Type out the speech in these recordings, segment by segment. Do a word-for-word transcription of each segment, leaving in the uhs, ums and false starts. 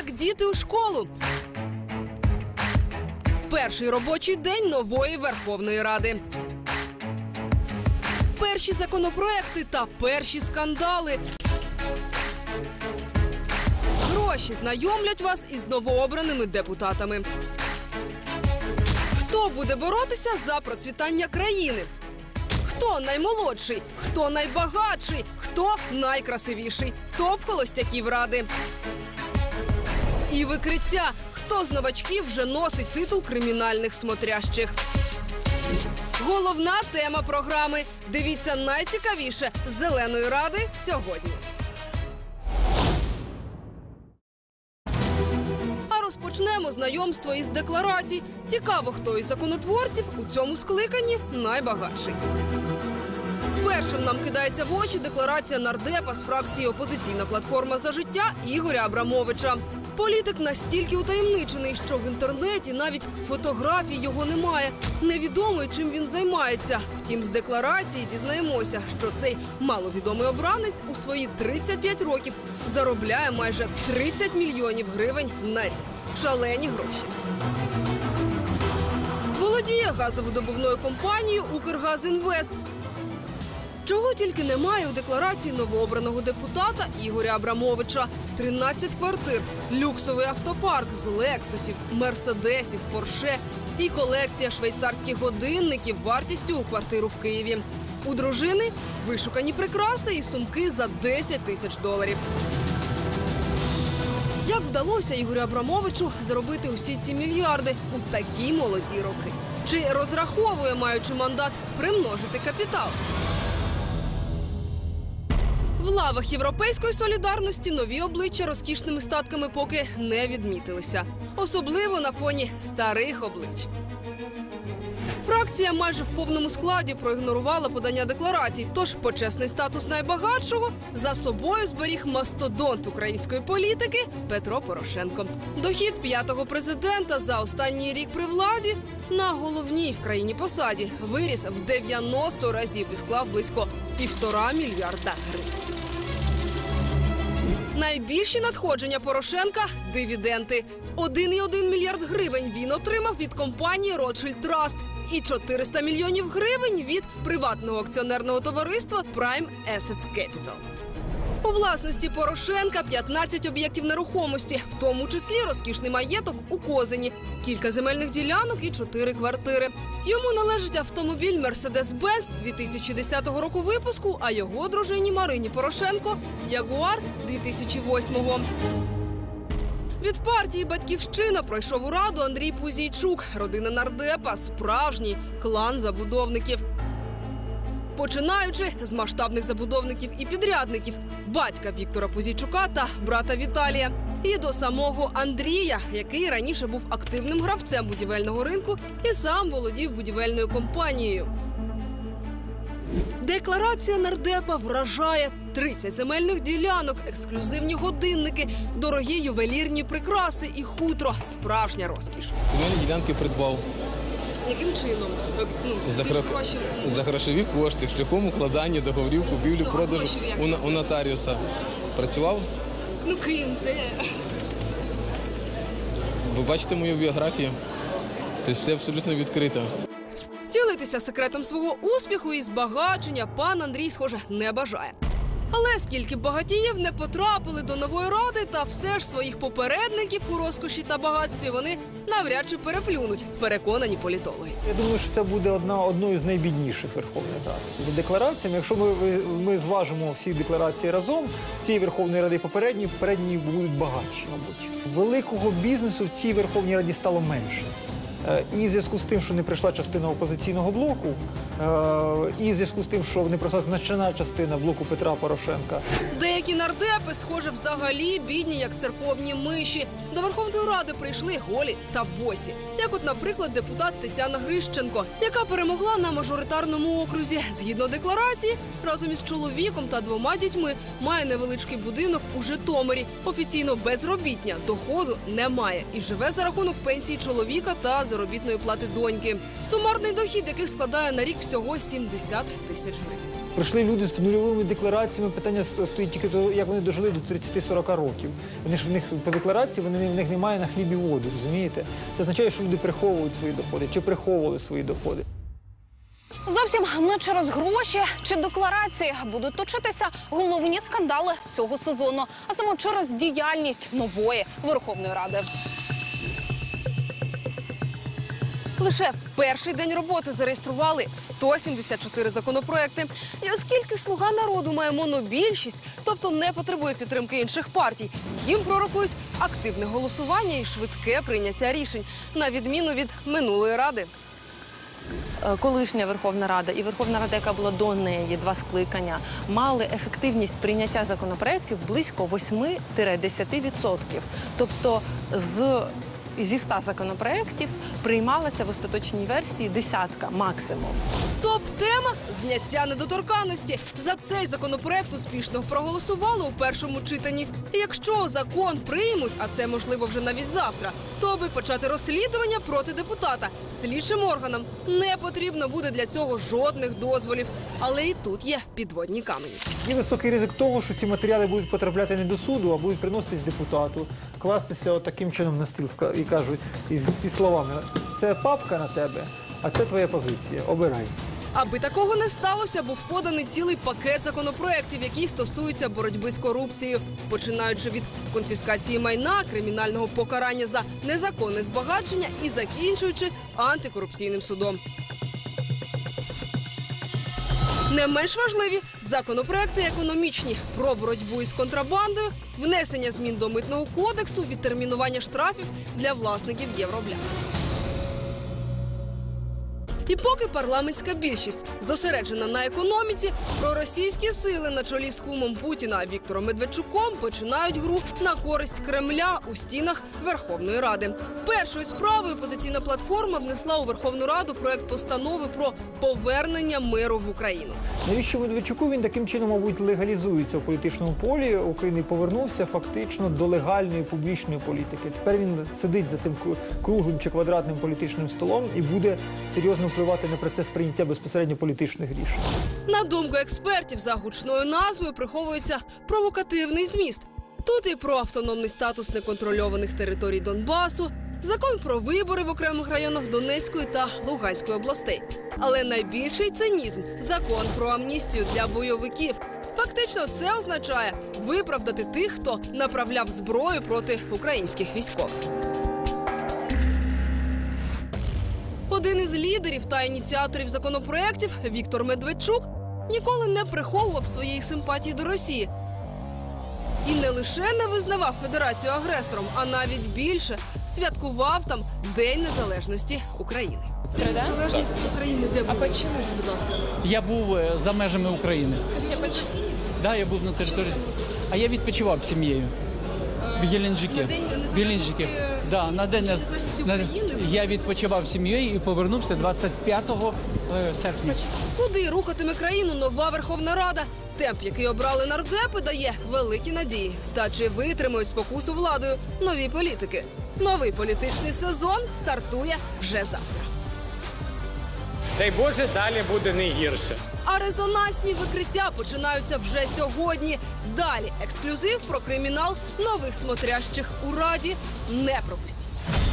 як діти у школу. Перший робочий день нової Верховної Ради. Перші законопроекти та перші скандали. Гроші знайомлять вас із новообраними депутатами. Хто буде боротися за процвітання країни? Хто наймолодший? Хто найбагатший? Хто найкрасивіший? Топ холостяків Ради. І викриття. Хто з новачків вже носить титул кримінальних смотрящих? Головна тема програми. Дивіться найцікавіше з «Зеленої Ради» сьогодні. А розпочнемо знайомство із декларацій. Цікаво, хто із законотворців у цьому скликанні найбагатший. Першим нам кидається в очі декларація нардепа з фракції «Опозиційна платформа за життя» Ігоря Абрамовича. Політик настільки утаємничений, що в інтернеті навіть фотографій його немає. Невідомо, чим він займається. Втім, з декларації дізнаємося, що цей маловідомий обранець у свої тридцять п'ять років заробляє майже тридцять мільйонів гривень на рік. Шалені гроші. Володіє газовидобувною компанією «Укргазінвест». Чого тільки немає у декларації новообраного депутата Ігоря Абрамовича. тринадцять квартир, люксовий автопарк з лексусів, мерседесів, порше і колекція швейцарських годинників вартістю у квартиру в Києві. У дружини вишукані прикраси і сумки за десять тисяч доларів. Як вдалося Ігорю Абрамовичу заробити усі ці мільярди у такі молоді роки? Чи розраховує, маючи мандат, примножити капітал? В лавах «Європейської солідарності» нові обличчя розкішними статками поки не відмітилися. Особливо на фоні старих облич. Фракція майже в повному складі проігнорувала подання декларацій, тож почесний статус найбагатшого за собою зберіг мастодонт української політики Петро Порошенко. Дохід п'ятого президента за останній рік при владі на головній в країні посаді виріс в дев'яносто разів і склав близько півтора мільярда гривень. Найбільші надходження Порошенка – дивіденди. один цілих один мільярд гривень він отримав від компанії Rothschild Trust і чотириста мільйонів гривень від приватного акціонерного товариства Prime Assets Capital. У власності Порошенка п'ятнадцять об'єктів нерухомості, в тому числі розкішний маєток у Козині, кілька земельних ділянок і чотири квартири. Йому належить автомобіль Mercedes-Benz дві тисячі десятого року випуску, а його дружині Марині Порошенко – Ягуар дві тисячі восьмого. Від партії «Батьківщина» пройшов у Раду Андрій Пузійчук. Родина нардепа – справжній клан забудовників. Починаючи з масштабних забудовників і підрядників – батька Віктора Пузійчука та брата Віталія. І до самого Андрія, який раніше був активним гравцем будівельного ринку і сам володів будівельною компанією. Декларація нардепа вражає: тридцять земельних ділянок, ексклюзивні годинники, дорогі ювелірні прикраси і хутро – справжня розкіш. Земельні ділянки придбав. Яким чином? Ну, за, гро... гроші... за грошові кошти, шляхом укладання договорів купівлі-продажу ну, у, у нотаріуса. Працював? Ну ким? Де? Ви бачите мою біографію? Тобто все абсолютно відкрито. Ділитися секретом свого успіху і збагачення пан Андрій, схоже, не бажає. Але скільки багатіїв не потрапили до нової ради, та все ж своїх попередників у розкоші та багатстві вони навряд чи переплюнуть, переконані політологи. Я думаю, що це буде одна, одною з найбідніших Верховних Рад. За деклараціями, якщо ми, ми зважимо всі декларації разом, цієї Верховної Ради і попередні, попередні будуть багатші, мабуть. Великого бізнесу в цій Верховній Раді стало менше. І в зв'язку з тим, що не прийшла частина опозиційного блоку, і в зв'язку з тим, що не прийшла значна частина блоку Петра Порошенка. Деякі нардепи, схоже, взагалі бідні, як церковні миші. До Верховної Ради прийшли голі та босі. Як от, наприклад, депутат Тетяна Грищенко, яка перемогла на мажоритарному окрузі. Згідно декларації, разом із чоловіком та двома дітьми має невеличкий будинок у Житомирі. Офіційно безробітня, доходу немає і живе за рахунок пенсії чоловіка та заробітної плати доньки. Сумарний дохід яких складає на рік всього сімдесят тисяч гривень. Прийшли люди з нульовими деклараціями, питання стоїть тільки того, як вони дожили до тридцяти-сорока років. Вони ж в них по декларації, вони, в них немає на хліб і воду, розумієте? Це означає, що люди приховують свої доходи, чи приховували свої доходи. Зовсім не через гроші чи декларації будуть точитися головні скандали цього сезону, а саме через діяльність нової Верховної Ради. Лише в перший день роботи зареєстрували сто сімдесят чотири законопроекти. І оскільки «Слуга народу» має монобільшість, тобто не потребує підтримки інших партій, їм пророкують активне голосування і швидке прийняття рішень, на відміну від минулої Ради. Колишня Верховна Рада і Верховна Рада, яка була до неї, два скликання, мали ефективність прийняття законопроєктів близько восьми-десяти відсотків. Тобто з, зі ста законопроєктів приймалася в остаточній версії десятка максимум. Топ-тема – зняття недоторканності. За цей законопроект успішно проголосували у першому читанні. І якщо закон приймуть, а це можливо вже навіть завтра, то аби почати розслідування проти депутата, слідчим органам не потрібно буде для цього жодних дозволів. Але і тут є підводні камені. Є високий ризик того, що ці матеріали будуть потрапляти не до суду, а будуть приноситись депутату, кластися таким чином на стіл і кажуть зі словами «це папка на тебе, а це твоя позиція, обирай». Аби такого не сталося, був поданий цілий пакет законопроєктів, які стосуються боротьби з корупцією, починаючи від конфіскації майна, кримінального покарання за незаконне збагачення і закінчуючи антикорупційним судом. Не менш важливі законопроекти економічні про боротьбу із контрабандою, внесення змін до Митного кодексу, відтермінування штрафів для власників євроблях. І поки парламентська більшість зосереджена на економіці, проросійські сили на чолі з кумом Путіна Віктором Медведчуком починають гру на користь Кремля у стінах Верховної Ради. Першою справою «Опозиційна платформа» внесла у Верховну Раду проект постанови про повернення миру в Україну. Навіщо Медведчуку? Він таким чином, мабуть, легалізується в політичному полі України і повернувся фактично до легальної публічної політики. Тепер він сидить за тим круглим чи квадратним політичним столом і буде серйозно впливати на процес прийняття безпосередньо політичних рішень. На думку експертів, за гучною назвою приховується провокативний зміст. Тут і про автономний статус неконтрольованих територій Донбасу, закон про вибори в окремих районах Донецької та Луганської областей. Але найбільший цинізм – закон про амністію для бойовиків. Фактично це означає виправдати тих, хто направляв зброю проти українських військових. Один із лідерів та ініціаторів законопроєктів Віктор Медведчук ніколи не приховував своєї симпатії до Росії. І не лише не визнавав Федерацію агресором, а навіть більше святкував там День Незалежності України. День Незалежності України де був? Скажіть, будь ласка. Я був е, за межами України. Так, да, я був на території. А я відпочивав з сім'єю. В Геленджикі. На День Незалежності, Геленджикі. Да, на День Незалежності на- України? Я відпочивав з сім'єю і повернувся двадцять п'ятого серпня. Куди рухатиме країну нова Верховна Рада? Темп, який обрали нардепи, дає великі надії. Та чи витримають спокусу владою нові політики? Новий політичний сезон стартує вже завтра. Дай Боже, далі буде не гірше. А резонансні викриття починаються вже сьогодні. Далі ексклюзив про кримінал нових смотрящих у Раді. Не пропустіть.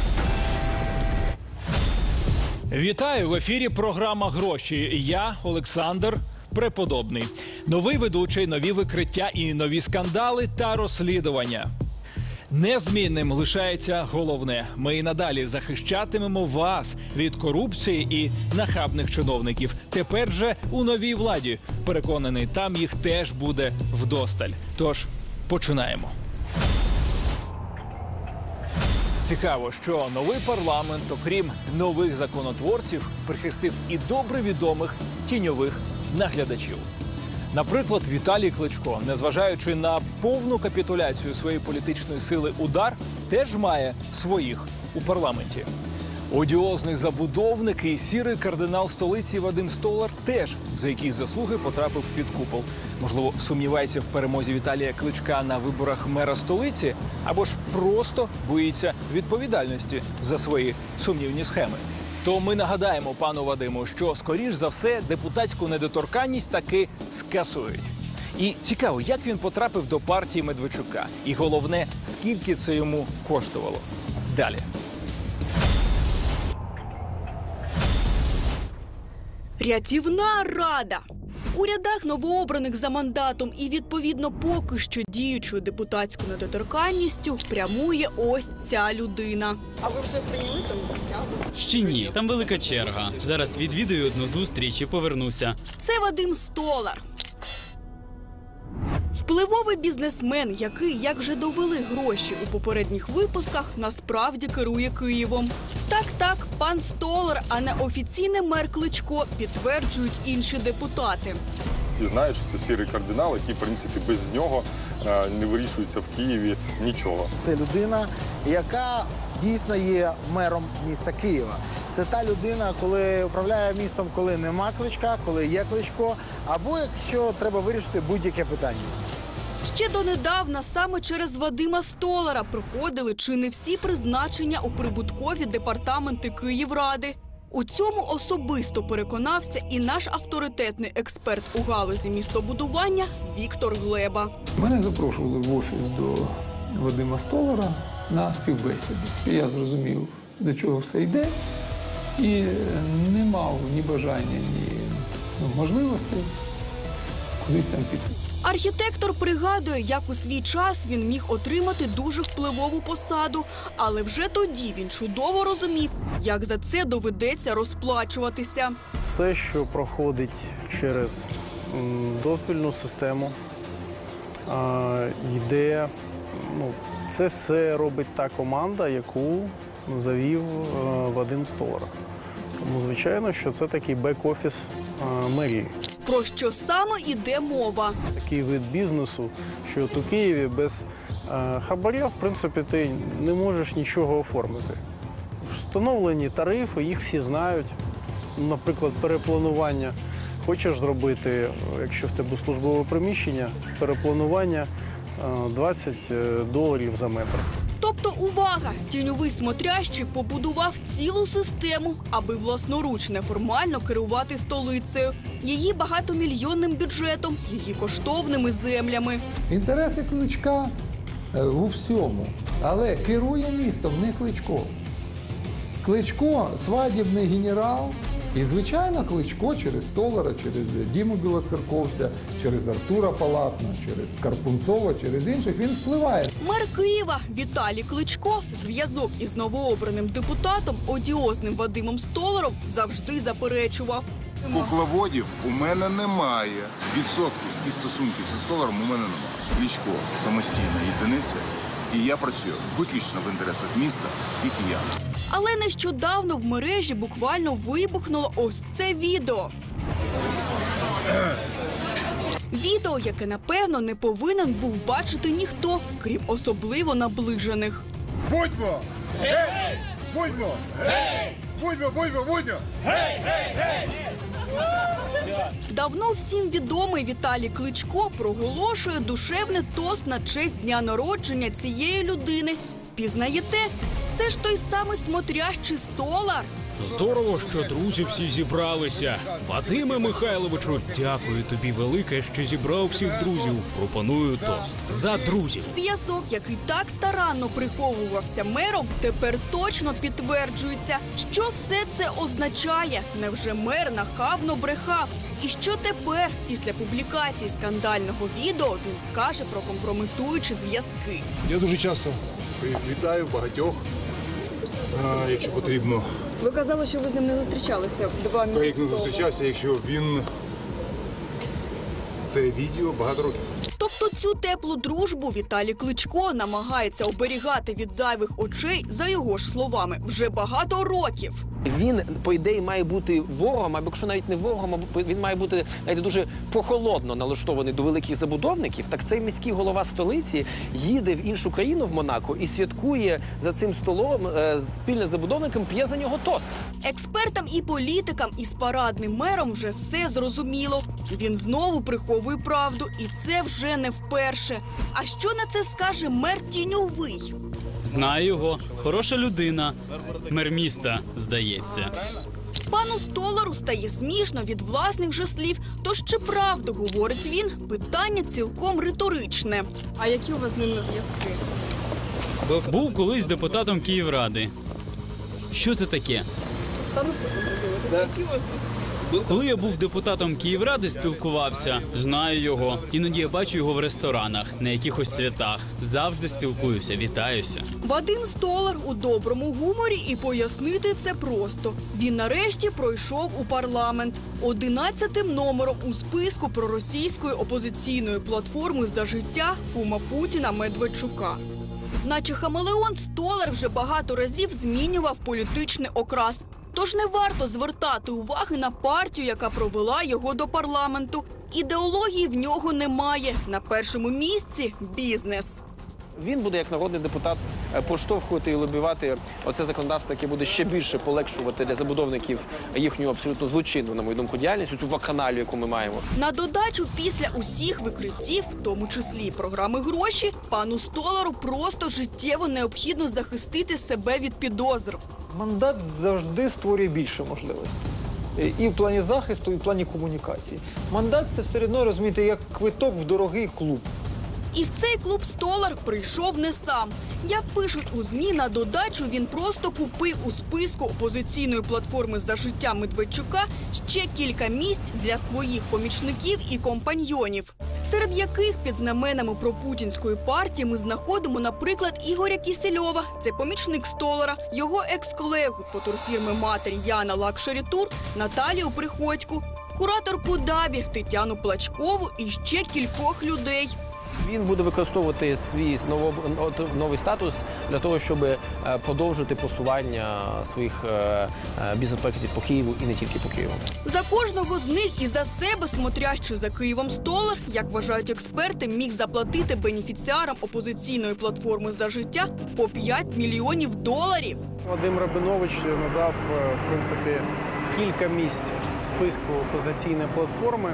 Вітаю! В ефірі програма «Гроші». Я, Олександр Преподобний. Новий ведучий, нові викриття і нові скандали та розслідування. Незмінним лишається головне. Ми і надалі захищатимемо вас від корупції і нахабних чиновників. Тепер же у новій владі. Переконаний, там їх теж буде вдосталь. Тож, починаємо. Цікаво, що новий парламент, окрім нових законотворців, прихистив і добре відомих тіньових наглядачів. Наприклад, Віталій Кличко, незважаючи на повну капітуляцію своєї політичної сили «Удар», теж має своїх у парламенті. Одіозний забудовник і сірий кардинал столиці Вадим Столар теж за якісь заслуги потрапив під купол. Можливо, сумнівається в перемозі Віталія Кличка на виборах мера столиці, або ж просто боїться відповідальності за свої сумнівні схеми. То ми нагадаємо пану Вадиму, що, скоріш за все, депутатську недоторканність таки скасують. І цікаво, як він потрапив до партії Медведчука. І головне, скільки це йому коштувало. Далі. Рятівна рада. У рядах новообраних за мандатом і, відповідно, поки що діючою депутатською недоторканністю прямує ось ця людина. А ви вже прийняли там присягу? Ще ні, там велика черга. Зараз відвідаю одну зустріч і повернуся. Це Вадим Столар. Впливовий бізнесмен, який, як вже довели гроші у попередніх випусках, насправді керує Києвом. Так-так, пан Столар, а не офіційний мер Кличко, підтверджують інші депутати. Всі знають, що це сірий кардинал, який, в принципі, без нього не вирішується в Києві нічого. Це людина, яка дійсно є мером міста Києва. Це та людина, коли управляє містом, коли нема Кличка, коли є Кличко, або якщо треба вирішити будь-яке питання. Ще донедавна саме через Вадима Столара проходили чи не всі призначення у прибуткові департаменти Київради. У цьому особисто переконався і наш авторитетний експерт у галузі містобудування Віктор Глеба. Мене запрошували в офіс до Вадима Столара на співбесіду. Я зрозумів, до чого все йде, і не мав ні бажання, ні можливості кудись там піти. Архітектор пригадує, як у свій час він міг отримати дуже впливову посаду, але вже тоді він чудово розумів, як за це доведеться розплачуватися. Все, що проходить через дозвільну систему, йде, ну, це все робить та команда, яку завів Вадим Столар. Тому, звичайно, що це такий бек-офіс мерії. Про що саме йде мова? Такий вид бізнесу, що от у Києві без е, хабаря, в принципі, ти не можеш нічого оформити. Встановлені тарифи, їх всі знають. Наприклад, перепланування. Хочеш зробити, якщо в тебе службове приміщення, перепланування е, двадцять доларів за метр. Тобто, увага! Тіньовий смотрящий побудував цілу систему, аби власноруч неформально керувати столицею, її багатомільйонним бюджетом, її коштовними землями. Інтереси Кличка у всьому, але керує містом не Кличко. Кличко – свадібний генерал. І, звичайно, Кличко через Столара, через Діму Білоцерковця, через Артура Палатна, через Карпунцова, через інших він впливає. Мер Києва Віталій Кличко зв'язок із новообраним депутатом, одіозним Вадимом Столаром, завжди заперечував. Кукловодів у мене немає. Відсотків і стосунків зі Столаром у мене немає. Кличко – самостійна єдиниця, і я працюю виключно в інтересах міста і киян. Але нещодавно в мережі буквально вибухнуло ось це відео. Відео, яке, напевно, не повинен був бачити ніхто, крім особливо наближених. Будьмо! Гей! Будьмо! Гей! Будьмо, будьмо, будьмо! Гей, гей, гей! Давно всім відомий Віталій Кличко проголошує душевний тост на честь дня народження цієї людини. Впізнаєте? Це ж той самий смотрящий Столар. Здорово, що друзі всі зібралися. Вадиме Михайловичу, дякую тобі велике, що зібрав всіх друзів. Пропоную тост. За друзів. Зв'язок, який так старанно приховувався мером, тепер точно підтверджується. Що все це означає? Невже мер нахабно брехав? І що тепер, після публікації скандального відео, він скаже про компрометуючі зв'язки? Я дуже часто вітаю багатьох, якщо потрібно. Ви казали, що ви з ним не зустрічалися два місяці. Та як не зустрічався, якщо він це відео багато років. Тобто цю теплу дружбу Віталій Кличко намагається оберігати від зайвих очей, за його ж словами, вже багато років. Він, по ідеї, має бути ворогом, або якщо навіть не ворогом, він має бути навіть дуже прохолодно налаштований до великих забудовників. Так цей міський голова столиці їде в іншу країну, в Монако, і святкує за цим столом е, спільно з забудовником, п'є за нього тост. Експертам і політикам із парадним мером вже все зрозуміло. Він знову приховує правду, і це вже не вперше. А що на це скаже мер Тіньовий? Знаю його. Хороша людина. Мер міста, здається. Пану Столару стає смішно від власних же слів. Тож чи правду, говорить він, питання цілком риторичне. А які у вас з ним зв'язки? Був колись депутатом Київради. Що це таке? Та ну потім подивитися, які у вас зв'язки? Коли я був депутатом Київради, спілкувався, знаю його. Іноді я бачу його в ресторанах, на якихось святах. Завжди спілкуюся, вітаюся. Вадим Столар у доброму гуморі, і пояснити це просто. Він нарешті пройшов у парламент. Одинадцятим номером у списку проросійської опозиційної платформи «За життя» кума Путіна Медведчука. Наче хамелеон, Столар вже багато разів змінював політичний окрас. Тож не варто звертати уваги на партію, яка провела його до парламенту. Ідеології в нього немає. На першому місці – бізнес. Він буде, як народний депутат, поштовхувати і лобівати оце законодавство, яке буде ще більше полегшувати для забудовників їхню абсолютно злочинну, на мою думку, діяльність, цю вакханалію, яку ми маємо. На додачу, після усіх викриттів, в тому числі і програми «Гроші», пану Столару просто життєво необхідно захистити себе від підозр. Мандат завжди створює більше можливостей. І в плані захисту, і в плані комунікації. Мандат – це все одно, розумієте, як квиток в дорогий клуб. І в цей клуб Столар прийшов не сам. Як пишуть у ЗМІ, на додачу він просто купив у списку опозиційної платформи «За життя» Медведчука ще кілька місць для своїх помічників і компаньйонів, серед яких під знаменами пропутінської партії ми знаходимо, наприклад, Ігоря Кісельова, це помічник Столара, його екс-колегу по турфірми «Матері» Яна Лакшері Тур, Наталію Приходьку, кураторку ДАБІ Тетяну Плачкову і ще кількох людей. Він буде використовувати свій новий статус для того, щоб подовжити просування своїх бізнес-проєктів по Києву і не тільки по Києву. За кожного з них і за себе, смотрящий за Києвом Столар, як вважають експерти, міг заплатити бенефіціарам опозиційної платформи «За життя» по п'ять мільйонів доларів. Вадим Рабинович надав, в принципі, кілька місць в списку опозиційної платформи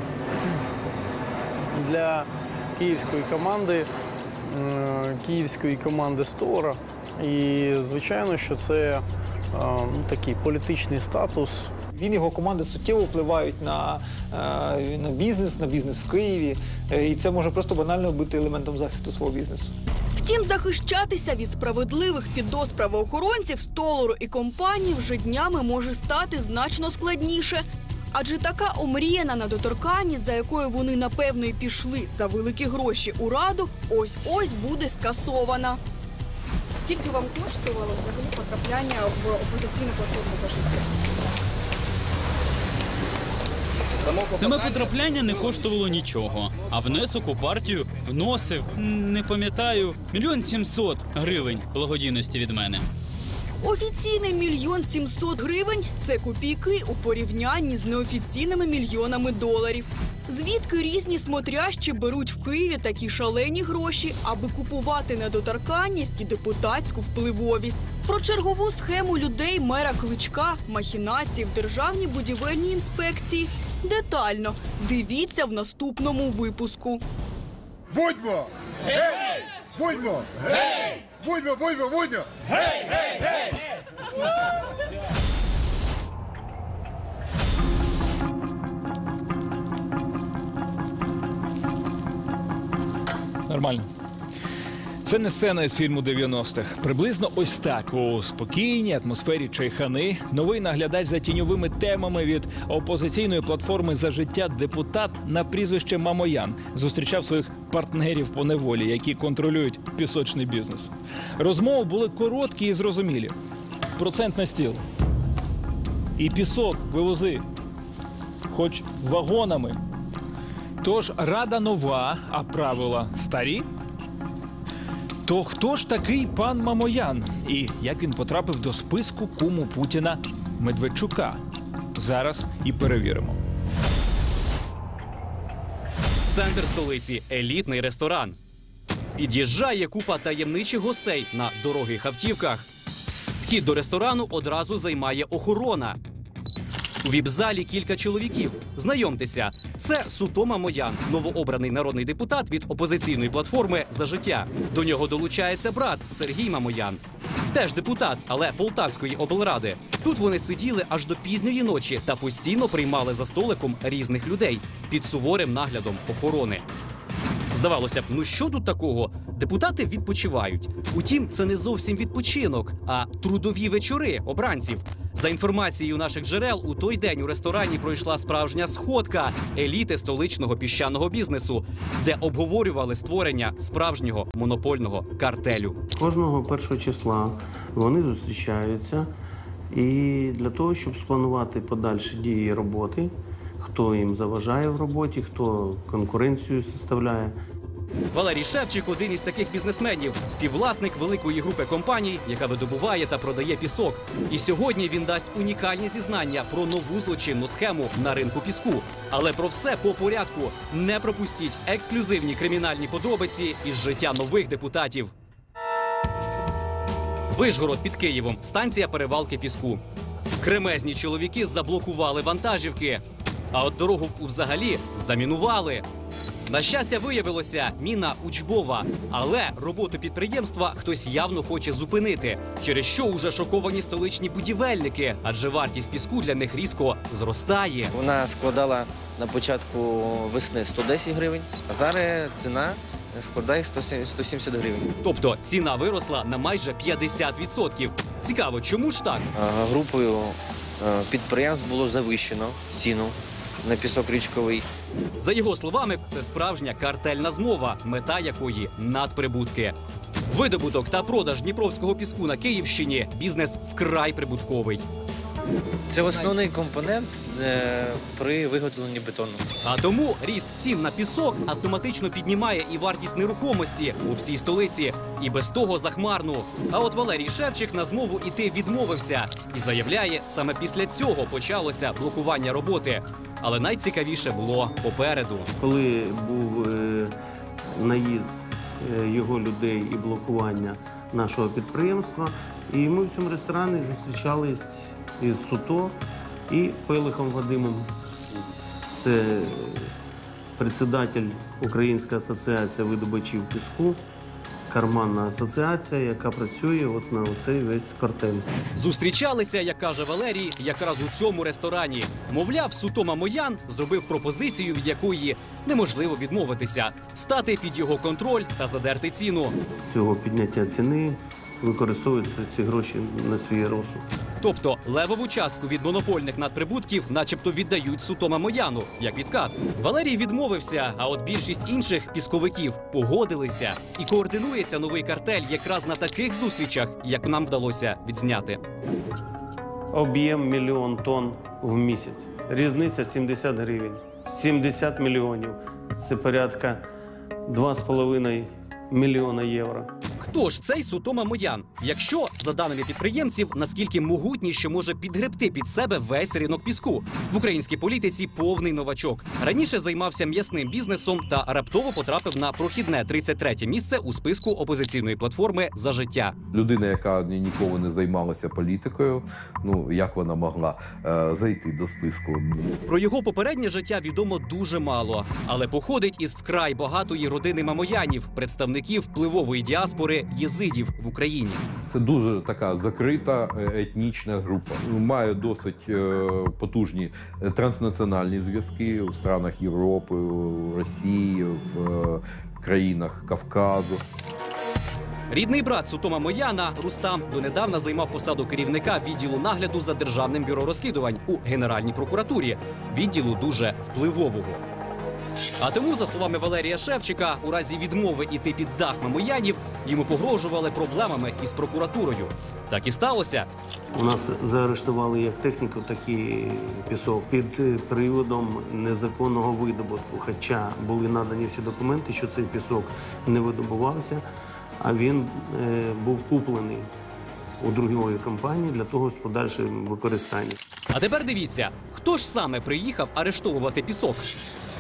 для київської команди, київської команди Столара. І, звичайно, що це ну, такий політичний статус. Він і його команда суттєво впливають на, на бізнес, на бізнес в Києві. І це може просто банально бути елементом захисту свого бізнесу. Втім, захищатися від справедливих підозр правоохоронців Столару і компанії вже днями може стати значно складніше. Адже така омріяна недоторканність, за якою вони, напевно, і пішли за великі гроші у Раду, ось-ось буде скасована. Скільки вам коштувало взагалі потрапляння в опозиційну платформу «За життя»? Саме потрапляння не коштувало нічого, а внесок у партію вносив, не пам'ятаю, мільйон сімсот гривень благодійності від мене. Офіційний мільйон сімсот гривень – це копійки у порівнянні з неофіційними мільйонами доларів. Звідки різні смотрящі беруть в Києві такі шалені гроші, аби купувати недоторканність і депутатську впливовість? Про чергову схему людей мера Кличка, махінації в Державній будівельній інспекції детально дивіться в наступному випуску. Будьмо! Гей! Будьмо! Гей! Будьмо, будьмо, будьмо! Гей, гей, гей! Нормально. Це не сцена із фільму дев'яностих. Приблизно ось так, у спокійній атмосфері чайхани, новий наглядач за тіньовими темами від опозиційної платформи «За життя» депутат на прізвище Мамоян зустрічав своїх партнерів по неволі, які контролюють пісочний бізнес. Розмови були короткі і зрозумілі. Процент на стіл. І пісок вивози. Хоч вагонами. Тож рада нова, а правила старі? То хто ж такий пан Мамоян? І як він потрапив до списку куму Путіна Медведчука? Зараз і перевіримо. Центр столиці – елітний ресторан. Під'їжджає купа таємничих гостей на дорогих автівках. Вхід до ресторану одразу займає охорона. У віп-залі кілька чоловіків. Знайомтеся, це Суто Мамоян, новообраний народний депутат від опозиційної платформи «За життя». До нього долучається брат Сергій Мамоян. Теж депутат, але Полтавської облради. Тут вони сиділи аж до пізньої ночі та постійно приймали за столиком різних людей під суворим наглядом охорони. Здавалося б, ну що тут такого? Депутати відпочивають. Утім, це не зовсім відпочинок, а трудові вечори обранців. За інформацією наших джерел, у той день у ресторані пройшла справжня сходка еліти столичного піщаного бізнесу, де обговорювали створення справжнього монопольного картелю. Кожного першого числа вони зустрічаються і для того, щоб спланувати подальші дії роботи, хто їм заважає в роботі, хто конкуренцію составляє. Валерій Шевчик – один із таких бізнесменів, співвласник великої групи компаній, яка видобуває та продає пісок. І сьогодні він дасть унікальні зізнання про нову злочинну схему на ринку піску. Але про все по порядку. Не пропустіть ексклюзивні кримінальні подробиці із життя нових депутатів. Вишгород під Києвом. Станція перевалки піску. Кремезні чоловіки заблокували вантажівки. А от дорогу взагалі замінували. На щастя, виявилося, міна учбова, але роботу підприємства хтось явно хоче зупинити, через що уже шоковані столичні будівельники, адже вартість піску для них різко зростає. Вона складала на початку весни сто десять гривень, а зараз ціна складає сто сімдесят гривень. Тобто ціна виросла на майже п'ятдесят відсотків. Цікаво, чому ж так? Групою підприємств було завищено ціну на пісок річковий. За його словами, це справжня картельна змова, мета якої – надприбутки. Видобуток та продаж дніпровського піску на Київщині – бізнес вкрай прибутковий. Це основний компонент е, при виготовленні бетону. А тому ріст цін на пісок автоматично піднімає і вартість нерухомості у всій столиці. І без того захмарну. А от Валерій Шевчик на змову іти відмовився. І заявляє, саме після цього почалося блокування роботи. Але найцікавіше було попереду. Коли був е, наїзд е, його людей і блокування нашого підприємства, і ми в цьому ресторані зустрічались із Суто і Пелихом Вадимом. Це председатель Української асоціації видобувачів піску, карманна асоціація, яка працює от на оцей весь картель. Зустрічалися, як каже Валерій, якраз у цьому ресторані. Мовляв, Суто Мамоян зробив пропозицію, від якої неможливо відмовитися – стати під його контроль та задерти ціну. З цього підняття ціни використовуються ці гроші на свій розсуд. Тобто левову частку від монопольних надприбутків начебто віддають Суто Мамояну, як відкат. Валерій відмовився, а от більшість інших пісковиків погодилися. І координується новий картель якраз на таких зустрічах, як нам вдалося відзняти. Об'єм мільйон тонн в місяць. Різниця сімдесят гривень. сімдесят мільйонів. Це порядка два з половиною мільйона євро. Хто ж цей Суто Мамоян? Якщо, за даними підприємців, наскільки могутній, що може підгребти під себе весь ринок піску. В українській політиці повний новачок. Раніше займався м'ясним бізнесом та раптово потрапив на прохідне тридцять третє місце у списку опозиційної платформи «За життя». Людина, яка ніколи не займалася політикою, ну, як вона могла е, зайти до списку? Про його попереднє життя відомо дуже мало, але походить із вкрай багатої родини Мамоянів, представників впливової діаспори єзидів в Україні. Це дуже така закрита етнічна група. Має досить е, потужні транснаціональні зв'язки у странах Європи, у Росії, в е, країнах Кавказу. Рідний брат Суто Мамояна, Рустам, донедавна займав посаду керівника відділу нагляду за Державним бюро розслідувань у Генеральній прокуратурі, відділу дуже впливового. А тому, за словами Валерія Шевчика, у разі відмови іти під дах Мамоянів, йому погрожували проблемами із прокуратурою. Так і сталося. У нас заарештували як техніку, так і пісок під приводом незаконного видобутку. Хоча були надані всі документи, що цей пісок не видобувався, а він е, був куплений у другої компанії для того ж подальшого використання. А тепер дивіться, хто ж саме приїхав арештовувати пісок?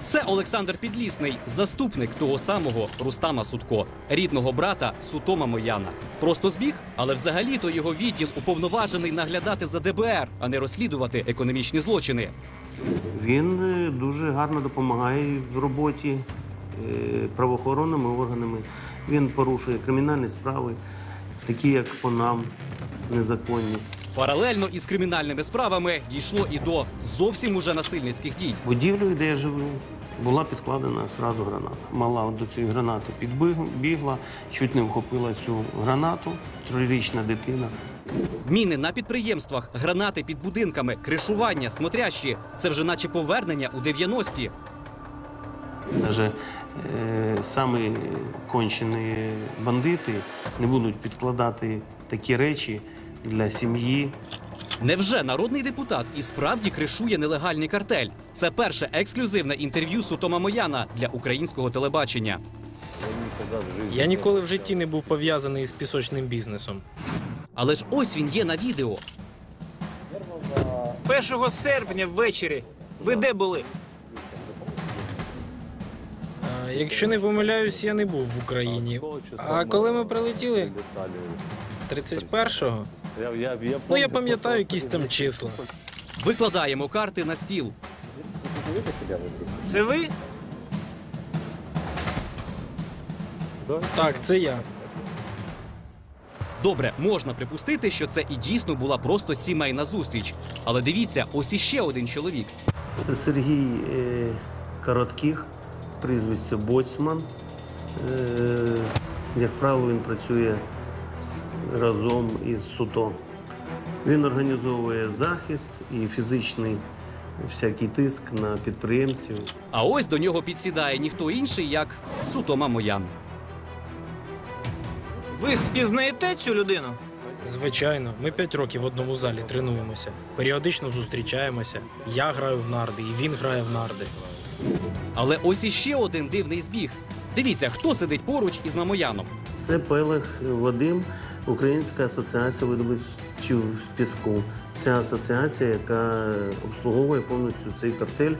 Це Олександр Підлісний, заступник того самого Рустама Сутко, рідного брата Суто Мамояна. Просто збіг, але взагалі-то його відділ уповноважений наглядати за де бе ер, а не розслідувати економічні злочини. Він е, дуже гарно допомагає в роботі е, правоохоронними органами. Він порушує кримінальні справи, такі як по нам, незаконні. Паралельно із кримінальними справами дійшло і до зовсім уже насильницьких дій. Будівлю, де я живу, була підкладена одразу граната. Мала до цієї гранати підбігла, чуть не вхопила цю гранату, трирічна дитина. Міни на підприємствах, гранати під будинками, кришування, смотрящі – це вже наче повернення у дев'яності. Навіть е, самі кончені бандити не будуть підкладати такі речі для сім'ї. Невже народний депутат і справді кришує нелегальний картель? Це перше ексклюзивне інтерв'ю Суто Мамояна для українського телебачення. Я ніколи в житті не був пов'язаний з пісочним бізнесом. Але ж ось він є на відео. першого серпня ввечері. Ви де були? А, якщо не помиляюсь, я не був в Україні. А коли ми прилетіли? тридцять першого? Ну, я пам'ятаю якісь там числа. Викладаємо карти на стіл. Це ви? Так, це я. Добре, можна припустити, що це і дійсно була просто сімейна зустріч. Але дивіться, ось іще один чоловік. Це Сергій е, Коротких, прізвище Боцман. Е, як правило, він працює з, разом із Суто. Він організовує захист і фізичний всякий тиск на підприємців. А ось до нього підсідає ніхто інший, як Суто Мамоян. Ви впізнаєте цю людину? Звичайно, ми п'ять років в одному залі тренуємося. Періодично зустрічаємося. Я граю в нарди, і він грає в нарди. Але ось іще один дивний збіг. Дивіться, хто сидить поруч із Мамояном. Це Пелех Вадим, Українська асоціація видобувачів піску. Ця асоціація, яка обслуговує повністю цей картель,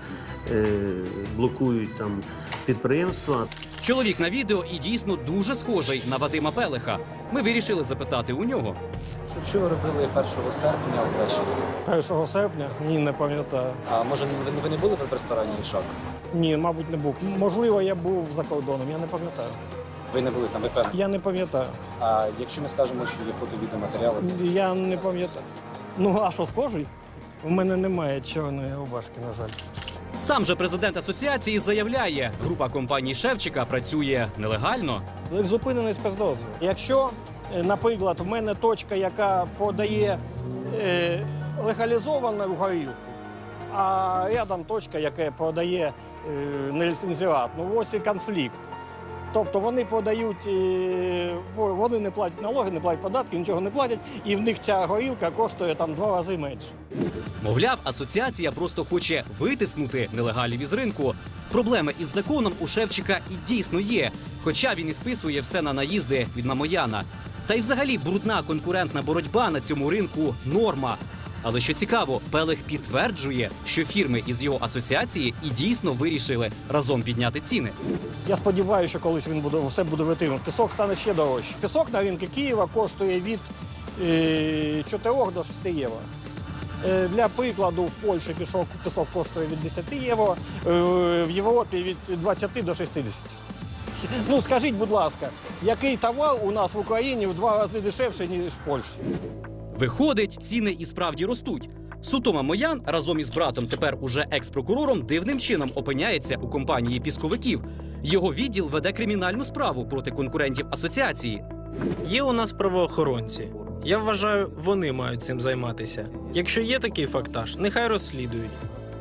блокують там підприємства. Чоловік на відео і дійсно дуже схожий на Вадима Пелеха. Ми вирішили запитати у нього. Що, що ви робили першого серпня ввечері? першого серпня? Ні, не пам'ятаю. А може ви, ви не були в ресторані «Ішак»? Ні, мабуть, не був. Можливо, я був за кордоном, я не пам'ятаю. Ви не були там, ви певні? Я не пам'ятаю. А якщо ми скажемо, що є фото-відеоматеріали? Я не пам'ятаю. Ну, а що, схожий? У мене немає чорної рубашки, на жаль. Сам же президент асоціації заявляє, група компаній Шевчика працює нелегально. Зупинений спецдозвіл. Якщо, наприклад, в мене точка, яка подає е, легалізовану горілку, а рядом точка, яка подає е, неліцензіатну, ось і конфлікт. Тобто вони подають, е, вони не платять налоги, не платять податки, нічого не платять, і в них ця горілка коштує там два рази менше. Мовляв, асоціація просто хоче витиснути нелегалів із ринку. Проблеми із законом у Шевчика і дійсно є, хоча він і списує все на наїзди від Мамояна. Та й взагалі брудна конкурентна боротьба на цьому ринку – норма. Але що цікаво, Пелех підтверджує, що фірми із його асоціації і дійсно вирішили разом підняти ціни. Я сподіваюся, що колись він буде, все буде витримати. Пісок стане ще дорожче. Пісок на ринку Києва коштує від е, чотирьох до шести євро. Е, для прикладу, в Польщі пісок, пісок коштує від десяти євро, е, в Європі від двадцяти до шістдесяти. Ну, скажіть, будь ласка, який товар у нас в Україні в два рази дешевше, ніж в Польщі? Виходить, ціни і справді ростуть. Суто Мамоян разом із братом, тепер уже екс-прокурором, дивним чином опиняється у компанії пісковиків. Його відділ веде кримінальну справу проти конкурентів асоціації. Є у нас правоохоронці. Я вважаю, вони мають цим займатися. Якщо є такий фактаж, нехай розслідують.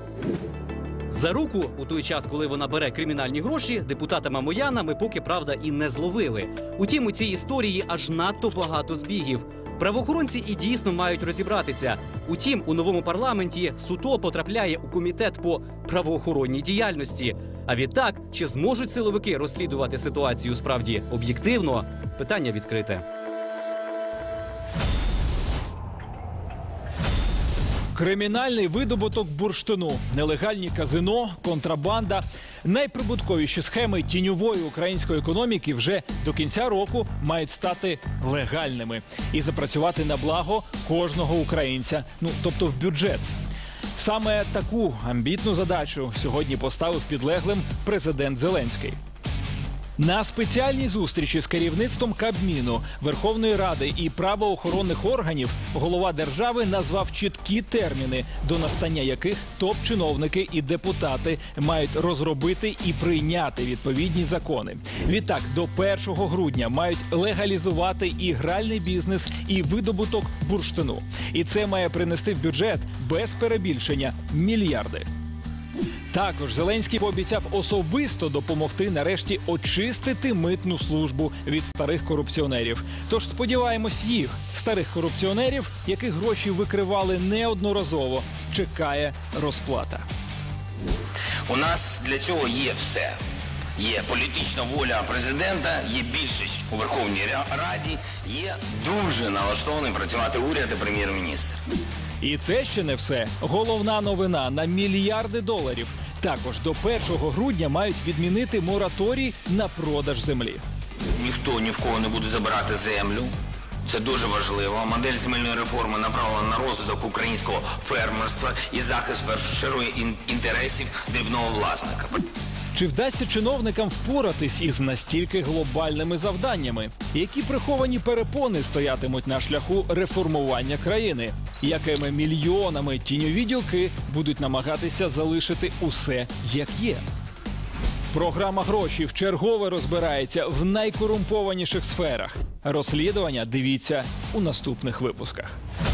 За руку, у той час, коли вона бере кримінальні гроші, депутата Мамояна ми поки, правда, і не зловили. Утім, у цій історії аж надто багато збігів. Правоохоронці і дійсно мають розібратися. Утім, у новому парламенті Суто потрапляє у комітет по правоохоронній діяльності. А відтак, чи зможуть силовики розслідувати ситуацію справді об'єктивно? Питання відкрите. Кримінальний видобуток бурштину, нелегальні казино, контрабанда. Найприбутковіші схеми тіньової української економіки вже до кінця року мають стати легальними і запрацювати на благо кожного українця, ну, тобто в бюджет. Саме таку амбітну задачу сьогодні поставив підлеглим президент Зеленський. На спеціальній зустрічі з керівництвом Кабміну, Верховної Ради і правоохоронних органів голова держави назвав чіткі терміни, до настання яких топ-чиновники і депутати мають розробити і прийняти відповідні закони. Відтак, до першого грудня мають легалізувати і гральний бізнес, і видобуток бурштину. І це має принести в бюджет, без перебільшення, мільярди. Також Зеленський пообіцяв особисто допомогти нарешті очистити митну службу від старих корупціонерів. Тож сподіваємось, їх, старих корупціонерів, яких гроші викривали неодноразово, чекає розплата. У нас для цього є все. Є політична воля президента, є більшість у Верховній Раді, є дуже налаштований працювати уряд і прем'єр-міністр. І це ще не все. Головна новина на мільярди доларів. Також до першого грудня мають відмінити мораторій на продаж землі. Ніхто ні в кого не буде забирати землю. Це дуже важливо. Модель земельної реформи направлена на розвиток українського фермерства і захист, в першу чергу, інтересів дрібного власника. Чи вдасться чиновникам впоратись із настільки глобальними завданнями? Які приховані перепони стоятимуть на шляху реформування країни? Якими мільйонами тіньові ділки будуть намагатися залишити усе, як є? Програма «Гроші» вчергове розбирається в найкорумпованіших сферах. Розслідування дивіться у наступних випусках.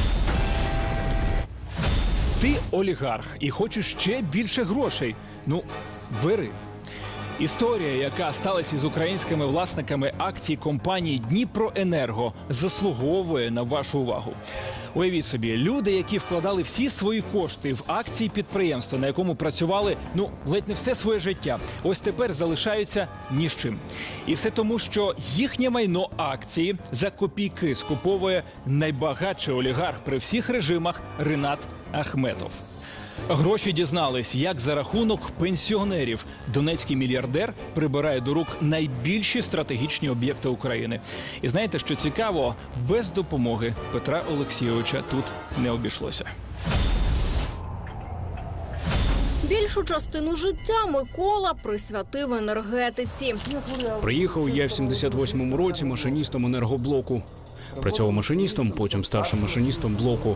Ти олігарх і хочеш ще більше грошей? Ну, бери. Історія, яка сталася з українськими власниками акцій компанії «Дніпроенерго», заслуговує на вашу увагу. Уявіть собі, люди, які вкладали всі свої кошти в акції підприємства, на якому працювали, ну, ледь не все своє життя, ось тепер залишаються ні з чим. І все тому, що їхнє майно акції за копійки скуповує найбагатший олігарх при всіх режимах Ринат Ахметов. Гроші дізнались, як за рахунок пенсіонерів донецький мільярдер прибирає до рук найбільші стратегічні об'єкти України. І знаєте, що цікаво, без допомоги Петра Олексійовича тут не обійшлося. Більшу частину життя Микола присвятив енергетиці. Приїхав я в сімдесят восьмому році машиністом енергоблоку. Працював машиністом, потім старшим машиністом блоку.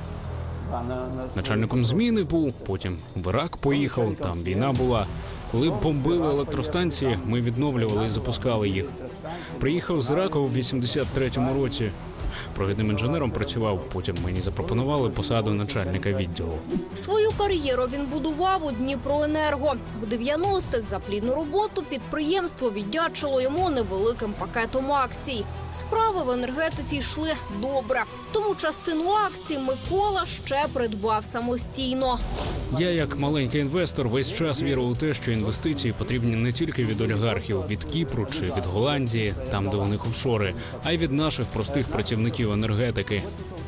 Начальником зміни був, потім в Ірак поїхав, там війна була. Коли бомбили електростанції, ми відновлювали і запускали їх. Приїхав з Іраку в вісімдесят третьому році. Провідним інженером працював, потім мені запропонували посаду начальника відділу. Свою кар'єру він будував у Дніпроенерго. В дев'яностих за плідну роботу підприємство віддячило йому невеликим пакетом акцій. Справи в енергетиці йшли добре. Тому частину акцій Микола ще придбав самостійно. Я, як маленький інвестор, весь час вірив у те, що інвестиції потрібні не тільки від олігархів, від Кіпру чи від Голландії, там, де у них офшори, а й від наших простих працівників енергетики.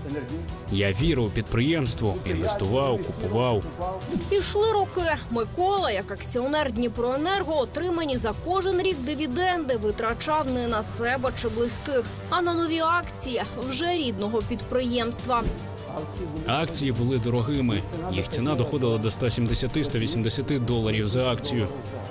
Я вірив у підприємство, інвестував, купував. Пішли роки. Микола, як акціонер Дніпроенерго, отримані за кожен рік дивіденди витрачав не на себе чи близьких, а на нові акції вже рідного підприємства. Акції були дорогими. Їх ціна доходила до сто сімдесят - сто вісімдесят доларів за акцію.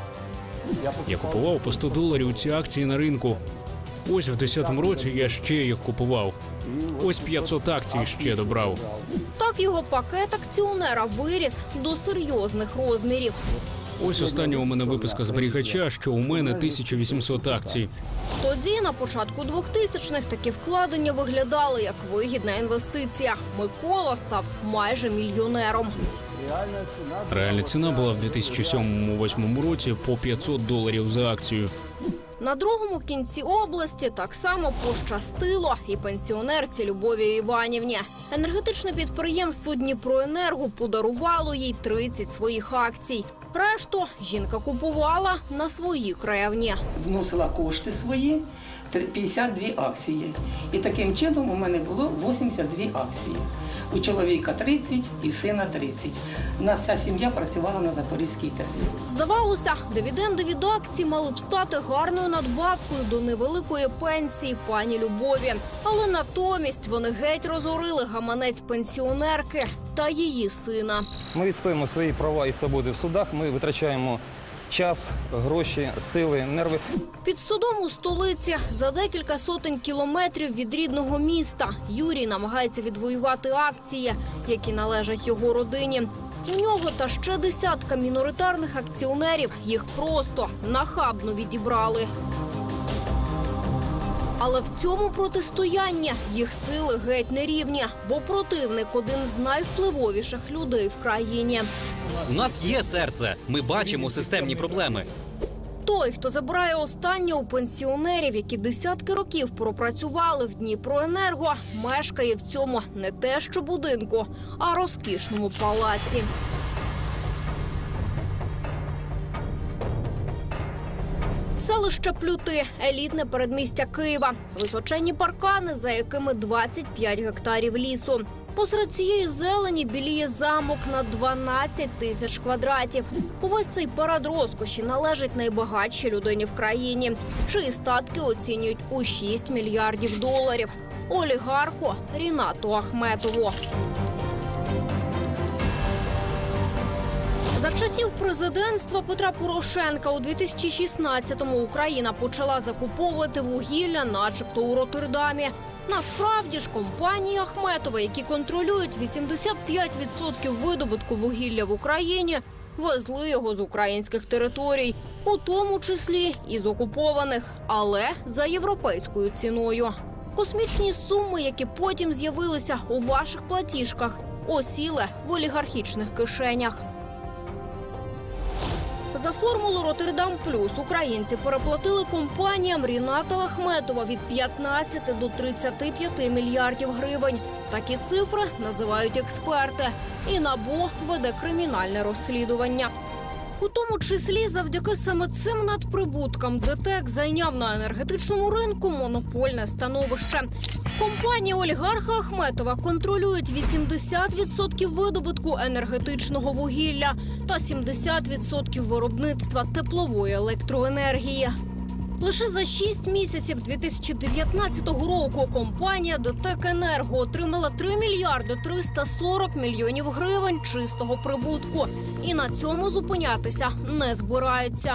Я купував по сто доларів ці акції на ринку. Ось в десятому році я ще їх купував. Ось п'ятсот акцій ще добрав. Так його пакет акціонера виріс до серйозних розмірів. Ось остання у мене виписка зберігача, що у мене тисяча вісімсот акцій. Тоді, на початку двохтисячних, такі вкладення виглядали як вигідна інвестиція. Микола став майже мільйонером. Реальна ціна була в дві тисячі сьомому - восьмому році по п'ятсот доларів за акцію. На другому кінці області так само пощастило і пенсіонерці Любові Іванівні. Енергетичне підприємство Дніпроенерго подарувало їй тридцять своїх акцій. Решту жінка купувала на свої кревні. Вносила кошти свої п'ятдесят дві акції. І таким чином у мене було вісімдесят дві акції. У чоловіка тридцять і в сина тридцять. У нас вся сім'я працювала на Запорізькій ТЕС. Здавалося, дивіденди від акцій мали б стати гарною надбавкою до невеликої пенсії пані Любові. Але натомість вони геть розорили гаманець пенсіонерки та її сина. Ми відстоїмо свої права і свободи в судах, ми витрачаємо час, гроші, сили, нерви. Під судом у столиці за декілька сотень кілометрів від рідного міста Юрій намагається відвоювати акції, які належать його родині. У нього та ще десятка міноритарних акціонерів їх просто нахабно відібрали. Але в цьому протистоянні їх сили геть не рівні, бо противник – один з найвпливовіших людей в країні. У нас є серце, ми бачимо системні проблеми. Той, хто забирає останнє у пенсіонерів, які десятки років пропрацювали в Дніпроенерго, мешкає в цьому не те що будинку, а розкішному палаці. Селище Плюти – елітне передмістя Києва. Височенні паркани, за якими двадцять п'ять гектарів лісу. Посеред цієї зелені біліє замок на дванадцять тисяч квадратів. Увесь цей парад розкоші належить найбагатшій людині в країні, чиї статки оцінюють у шість мільярдів доларів – олігарху Рінату Ахметову. За часів президентства Петра Порошенка у дві тисячі шістнадцятому Україна почала закуповувати вугілля начебто у Роттердамі. Насправді ж компанії Ахметова, які контролюють вісімдесят п'ять відсотків видобутку вугілля в Україні, везли його з українських територій, у тому числі і з окупованих, але за європейською ціною. Космічні суми, які потім з'явилися у ваших платіжках, осіли в олігархічних кишенях. За формулу «Роттердам Плюс» українці переплатили компаніям Ріната Ахметова від п'ятнадцяти до тридцяти п'яти мільярдів гривень. Такі цифри називають експерти. І НАБУ веде кримінальне розслідування. У тому числі завдяки саме цим надприбуткам ДТЕК зайняв на енергетичному ринку монопольне становище. Компанії олігарха Ахметова контролюють вісімдесят відсотків видобутку енергетичного вугілля та сімдесят відсотків виробництва теплової електроенергії. Лише за шість місяців дві тисячі дев'ятнадцятого року компанія ДТЕК-Енерго отримала три мільярди триста сорок мільйонів гривень чистого прибутку. І на цьому зупинятися не збираються.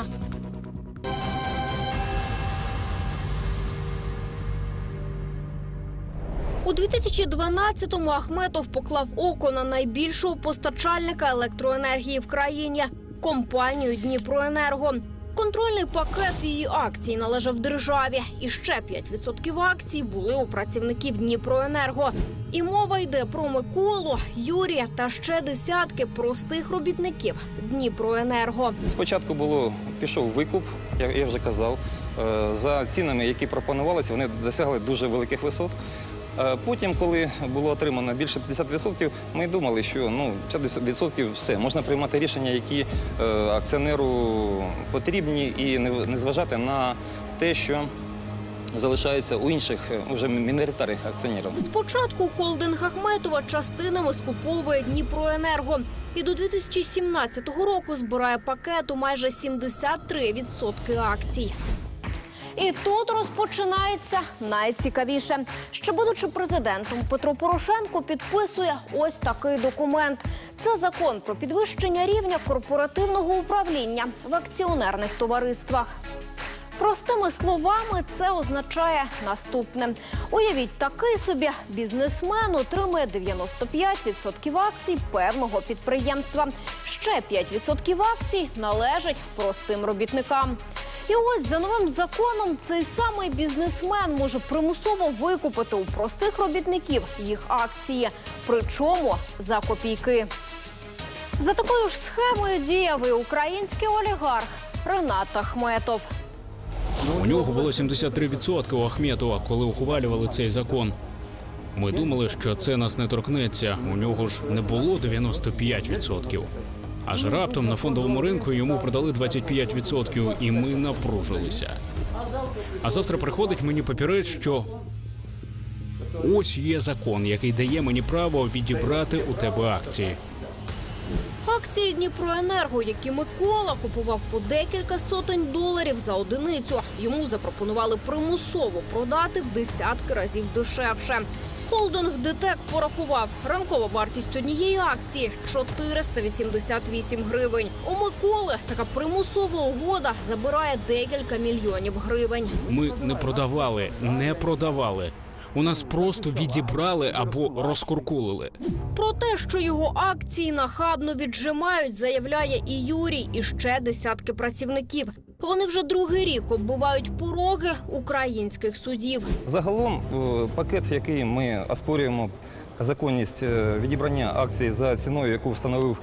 У дві тисячі дванадцятому Ахметов поклав око на найбільшого постачальника електроенергії в країні – компанію «Дніпроенерго». Контрольний пакет її акцій належав державі. І ще п'ять відсотків акцій були у працівників «Дніпроенерго». І мова йде про Миколу, Юрія та ще десятки простих робітників «Дніпроенерго». Спочатку було, пішов викуп, я, я вже казав. За цінами, які пропонувалися, вони досягли дуже великих висот. Потім, коли було отримано більше п'ятдесят відсотків, ми думали, що ну, п'ятдесят відсотків все, можна приймати рішення, які е, акціонеру потрібні, і не, не зважати на те, що залишається у інших уже міноритарних акціонерів. Спочатку холдинг Ахметова частинами скуповує «Дніпроенерго» і до дві тисячі сімнадцятого року збирає пакет у майже сімдесят три відсотки акцій. І тут розпочинається найцікавіше. Ще будучи президентом, Петро Порошенко підписує ось такий документ. Це закон про підвищення рівня корпоративного управління в акціонерних товариствах. Простими словами, це означає наступне. Уявіть, такий собі бізнесмен отримує дев'яносто п'ять відсотків акцій певного підприємства. Ще п'ять відсотків акцій належать простим робітникам. І ось за новим законом цей самий бізнесмен може примусово викупити у простих робітників їх акції, причому за копійки. За такою ж схемою діяв і український олігарх Рінат Ахметов. У нього було сімдесят три відсотки у Ахметова, коли ухвалювали цей закон. Ми думали, що це нас не торкнеться. У нього ж не було дев'яносто п'ять відсотків. Аж раптом на фондовому ринку йому продали двадцять п'ять відсотків, і ми напружилися. А завтра приходить мені папірець, що ось є закон, який дає мені право відібрати у тебе акції. Акції Дніпроенерго, які Микола купував по декілька сотень доларів за одиницю, йому запропонували примусово продати в десятки разів дешевше. Холдинг ДТЕК порахував, ринкова вартість однієї акції – чотириста вісімдесят вісім гривень. У Миколи така примусова угода забирає декілька мільйонів гривень. Ми не продавали, не продавали. У нас просто відібрали або розкуркулили. Про те, що його акції нахабно віджимають, заявляє і Юрій, і ще десятки працівників. Вони вже другий рік оббивають пороги українських судів. Загалом пакет, який ми оспорюємо, законність відібрання акцій за ціною, яку встановив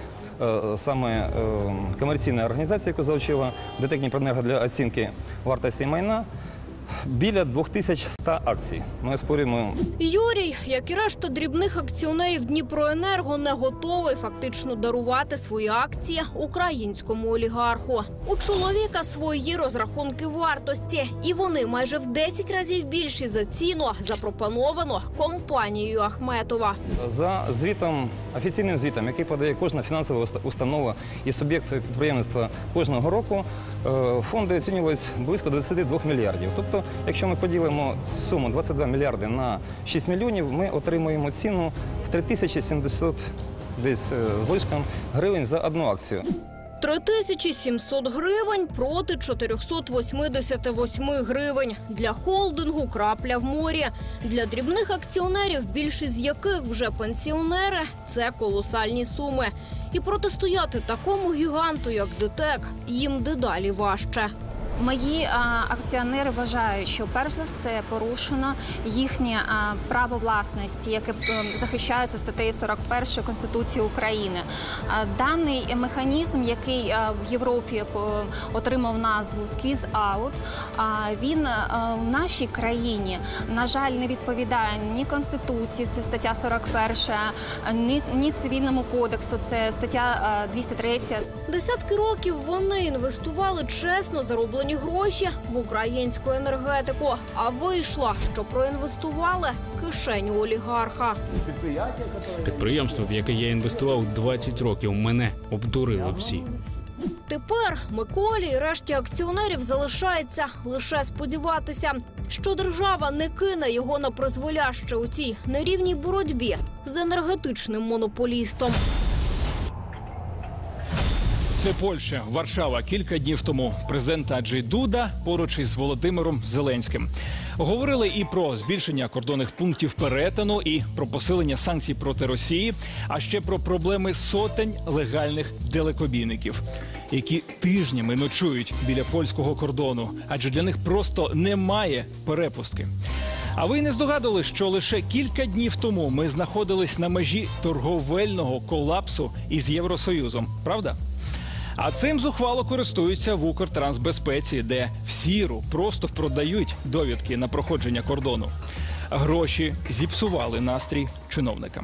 саме комерційна організація, яка залучила ДТЕК Дніпроенерго для оцінки вартості майна, біля двох тисяч ста акцій. Ми оспорюємо. Юрій, як і решта дрібних акціонерів Дніпроенерго, не готовий фактично дарувати свої акції українському олігарху. У чоловіка свої розрахунки вартості, і вони майже в десять разів більші за ціну, запропоновану компанією Ахметова. За звітом, офіційним звітом, який подає кожна фінансова установа і суб'єкт підприємництва кожного року, фонди оцінювалися близько двадцяти двох мільярдів. Тобто, якщо ми поділимо суму двадцять два мільярди на шість мільйонів, ми отримуємо ціну в три тисячі сімсот десь з лишком гривень за одну акцію. три тисячі сімсот гривень проти чотирьохсот восьмидесяти восьми гривень. Для холдингу крапля в морі. Для дрібних акціонерів, більшість з яких вже пенсіонери, це колосальні суми. І протистояти такому гіганту, як ДТЕК, їм дедалі важче. Мої а, акціонери вважають, що перш за все порушено їхнє а, право власності, яке а, захищається статтею сорок першої Конституції України. А, даний механізм, який а, в Європі а, отримав назву «сквіз-аут», а, він а, в нашій країні, на жаль, не відповідає ні Конституції, це стаття сорок перша, ні, ні Цивільному кодексу, це стаття а, двісті третя. Десятки років вони інвестували чесно зароблені гроші в українську енергетику, а вийшло, що проінвестували кишеню олігарха. Підприємство, в яке я інвестував двадцять років, мене обдурили всі. Тепер Миколі і решті акціонерів залишається лише сподіватися, що держава не кине його на призволяще у цій нерівній боротьбі з енергетичним монополістом. Це Польща, Варшава. Кілька днів тому президент Анджей Дуда поруч із Володимиром Зеленським говорили і про збільшення кордонних пунктів перетину, і про посилення санкцій проти Росії, а ще про проблеми сотень легальних далекобійників, які тижнями ночують біля польського кордону, адже для них просто немає перепустки. А ви не здогадували, що лише кілька днів тому ми знаходились на межі торговельного колапсу із Євросоюзом, правда? А цим зухвало користуються в Укртрансбезпеці, де в сіру просто продають довідки на проходження кордону. Гроші зіпсували настрій чиновникам.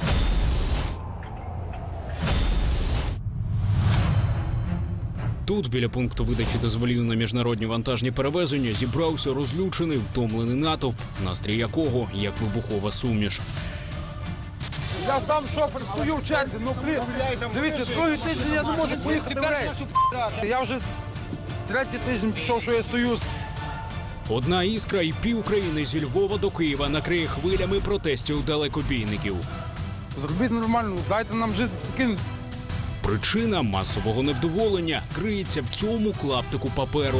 Тут, біля пункту видачі дозволів на міжнародні вантажні перевезення, зібрався розлючений, втомлений натовп, настрій якого як вибухова суміш. Я сам шофер, стою в черзі, ну блін, дивіться, другий тиждень я не можу поїхати в рейс. Я вже третій тиждень пішов, що я стою. Одна іскра і пів країни зі Львова до Києва накриє хвилями протестів далекобійників. Зробіть нормально, дайте нам жити спокійно. Причина масового невдоволення криється в цьому клаптику паперу.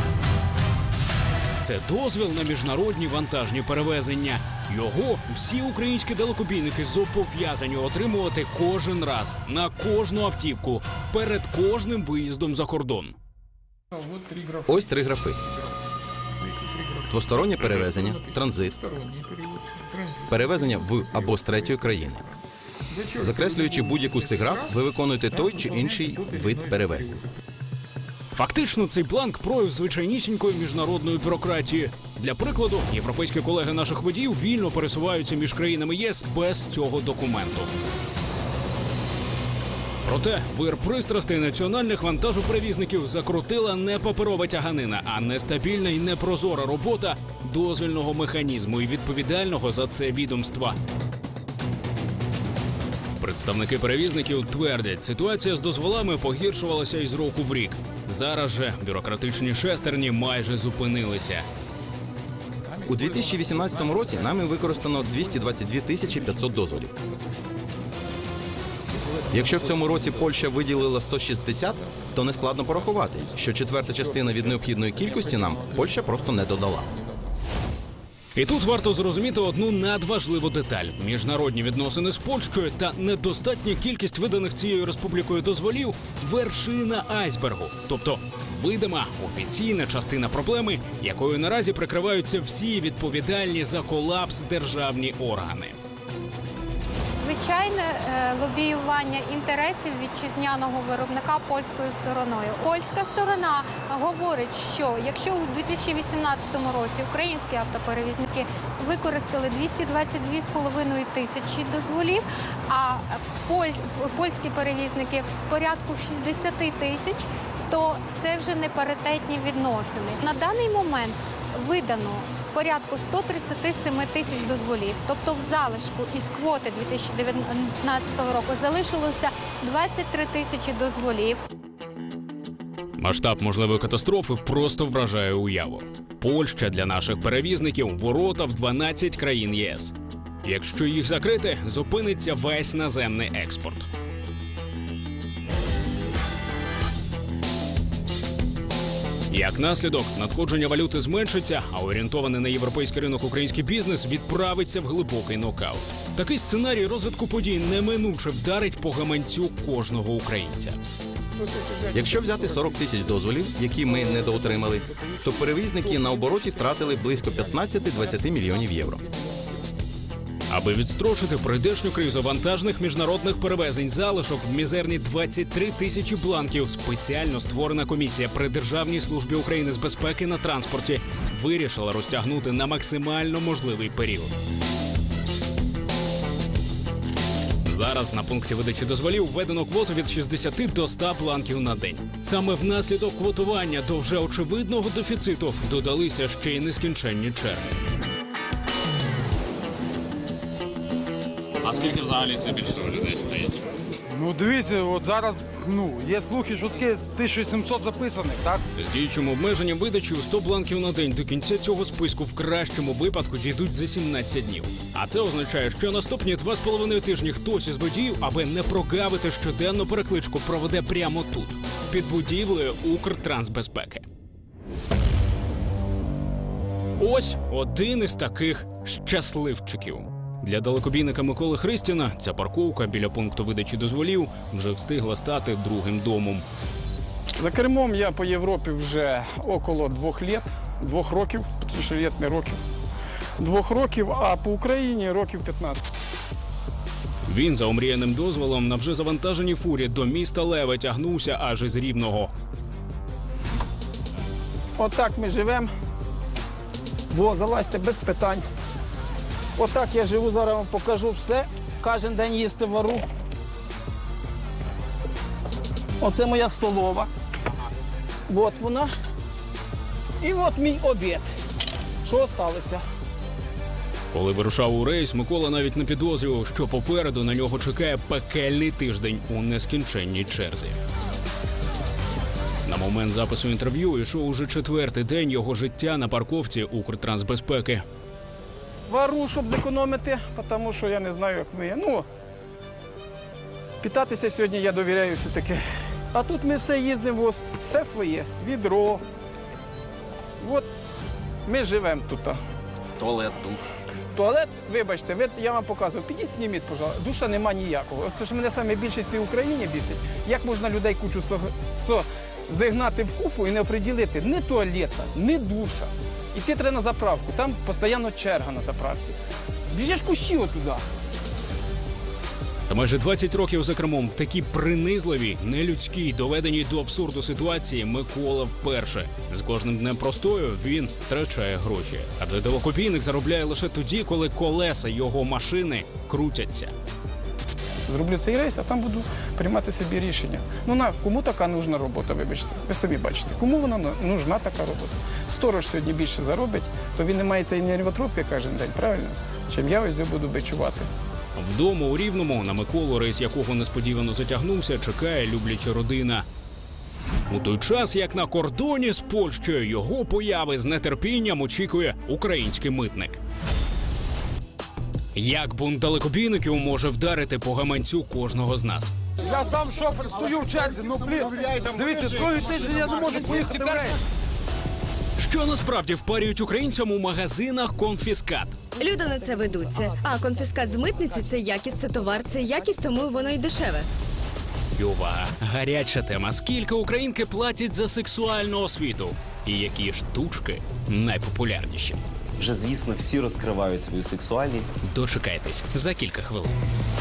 Це дозвіл на міжнародні вантажні перевезення. Його всі українські далекобійники зобов'язані отримувати кожен раз, на кожну автівку, перед кожним виїздом за кордон. Ось три графи. Двостороннє перевезення, транзит, перевезення в або з третьої країни. Закреслюючи будь-яку з цих граф, ви виконуєте той чи інший вид перевезень. Фактично, цей бланк прояв звичайнісінької міжнародної бюрократії. Для прикладу, європейські колеги наших водіїв вільно пересуваються між країнами ЄС без цього документу. Проте вир пристрастей національних вантажоперевізників закрутила не паперова тяганина, а нестабільна і непрозора робота дозвільного механізму і відповідального за це відомства. Представники перевізників твердять, ситуація з дозволами погіршувалася із року в рік. Зараз же бюрократичні шестерні майже зупинилися. У дві тисячі вісімнадцятому році нами використано двісті двадцять дві тисячі п'ятсот дозволів. Якщо в цьому році Польща виділила сто шістдесят, то нескладно порахувати, що четверта частина від необхідної кількості нам Польща просто не додала. І тут варто зрозуміти одну надважливу деталь. Міжнародні відносини з Польщею та недостатня кількість виданих цією республікою дозволів – вершина айсбергу. Тобто видима, офіційна частина проблеми, якою наразі прикриваються всі відповідальні за колапс державні органи. Звичайне лобіювання інтересів вітчизняного виробника польською стороною. Польська сторона говорить, що якщо у дві тисячі вісімнадцятому році українські автоперевізники використали двісті двадцять дві з половиною тисячі дозволів, а польські перевізники порядку шістдесят тисяч, то це вже не паритетні відносини. На даний момент видано порядку сто тридцять сім тисяч дозволів. Тобто в залишку із квоти дві тисячі дев'ятнадцятого року залишилося двадцять три тисячі дозволів. Масштаб можливої катастрофи просто вражає уяву. Польща для наших перевізників – ворота в дванадцять країн ЄС. Якщо їх закрити, зупиниться весь наземний експорт. Як наслідок, надходження валюти зменшиться, а орієнтований на європейський ринок український бізнес відправиться в глибокий нокаут. Такий сценарій розвитку подій неминуче вдарить по гаманцю кожного українця. Якщо взяти сорок тисяч дозволів, які ми недоотримали, то перевізники на обороті втратили близько п'ятнадцять-двадцять мільйонів євро. Аби відстрочити прийдешню кризу вантажних міжнародних перевезень залишок в мізерні двадцять три тисячі бланків, спеціально створена комісія при Державній службі України з безпеки на транспорті вирішила розтягнути на максимально можливий період. Зараз на пункті видачі дозволів введено квоту від шістдесяти до ста бланків на день. Саме внаслідок квотування до вже очевидного дефіциту додалися ще й нескінченні черги. А скільки взагалі здебільшого людей стоїть? Ну, дивіться, от зараз, ну, є слухи, що таке тисяча сімсот записаних, так? З діючим обмеженням видачі у сто бланків на день до кінця цього списку в кращому випадку дійдуть за сімнадцять днів. А це означає, що наступні два з половиною тижні хтось із водіїв, аби не прогавити щоденну перекличку, проведе прямо тут, під будівлею Укртрансбезпеки. Ось один із таких щасливчиків. Для далекобійника Миколи Христіна ця парковка біля пункту видачі дозволів вже встигла стати другим домом. За кермом я по Європі вже около двох літ, двох років, точніше літ не років, двох років, а по Україні років п'ятнадцять. Він за омріяним дозволом на вже завантаженій фурі до міста Леве тягнувся аж із Рівного. Отак ми живемо. Во, залазьте без питань. Отак я живу, зараз вам покажу все. Кожен день їсти вару. Оце моя столова. От вона. І от мій обід. Що залишилося? Коли вирушав у рейс, Микола навіть не підозрював, що попереду на нього чекає пекельний тиждень у нескінченній черзі. На момент запису інтерв'ю йшов уже четвертий день його життя на парковці Укртрансбезпеки. Вару, щоб зекономити, тому що я не знаю, як ми. Ну, питатися сьогодні я довіряю все-таки. А тут ми все їздимо, все своє. Відро. От ми живемо тут. Туалет, душ. Туалет, вибачте, ви, я вам показую. Підіть, зніміть, пожалуйста. Душа нема ніякого. Це ж мене саме більше в цій Україні бісить. Як можна людей кучу со, со, загнати в купу і не оприділити ні туалета, ні душа. Іти треба на заправку, там постійно черга на заправці. Біжиш кущі отуди. Та майже двадцять років за кермом в такій принизливій, нелюдській, доведеній до абсурду ситуації Микола вперше. З кожним днем простою він втрачає гроші. Адже далекобійник заробляє лише тоді, коли колеса його машини крутяться. Зроблю цей рейс, а там буду приймати собі рішення. Ну, на, кому така нужна робота, вибачте? Ви самі бачите, кому вона нужна така робота? Сторож сьогодні більше заробить, то він не має цієї нервотропії кожен день, правильно? Чим я ось буду бичувати. Вдома у Рівному на Миколу, рейс якого несподівано затягнувся, чекає любляча родина. У той час, як на кордоні з Польщею, його появи з нетерпінням очікує український митник. Як бунт далекобійників може вдарити по гаманцю кожного з нас? Я сам шофер, стою в черзі, ну, блін, дивіться, другий тиждень я не можу поїхати в рейс. Що насправді впарюють українцям у магазинах конфіскат? Люди на це ведуться. А конфіскат з митниці – це якість, це товар, це якість, тому воно і дешеве. І увага! Гаряча тема. Скільки українки платять за сексуальну освіту? І які штучки найпопулярніші? Вже, звісно, всі розкривають свою сексуальність. Дочекайтесь за кілька хвилин.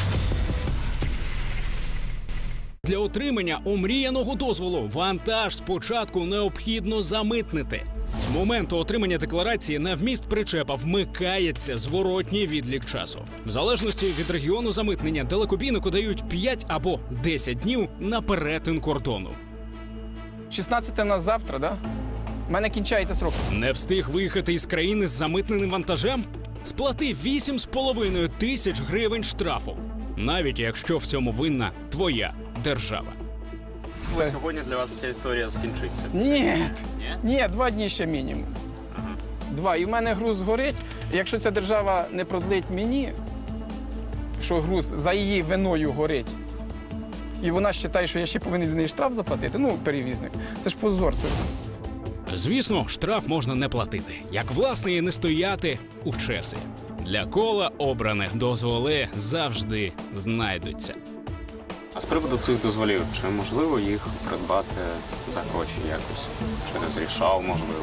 Для отримання омріяного дозволу вантаж спочатку необхідно замитнити. З моменту отримання декларації на вміст причепа вмикається зворотній відлік часу. В залежності від регіону замитнення далекобійнику дають п'ять або десять днів на перетин кордону. шістнадцяте у нас завтра, да? У мене кінчається срок. Не встиг виїхати із країни з замитненим вантажем? Сплати вісім з половиною тисяч гривень штрафу. Навіть якщо в цьому винна твоя держава. Ну, сьогодні для вас ця історія закінчиться. Ні, ні, два дні ще мінімум. Ага. Два. І в мене груз згорить. І якщо ця держава не продлить мені, що груз за її виною горить, і вона вважає, що я ще повинен для неї штраф заплатити, ну, перевізник, це ж позор. Це... Звісно, штраф можна не платити. Як власне і не стояти у черзі. Для кола обраних дозволи завжди знайдуться. А з приводу цих дозволів, чи можливо їх придбати за гроші якось? Через рішав, можливо?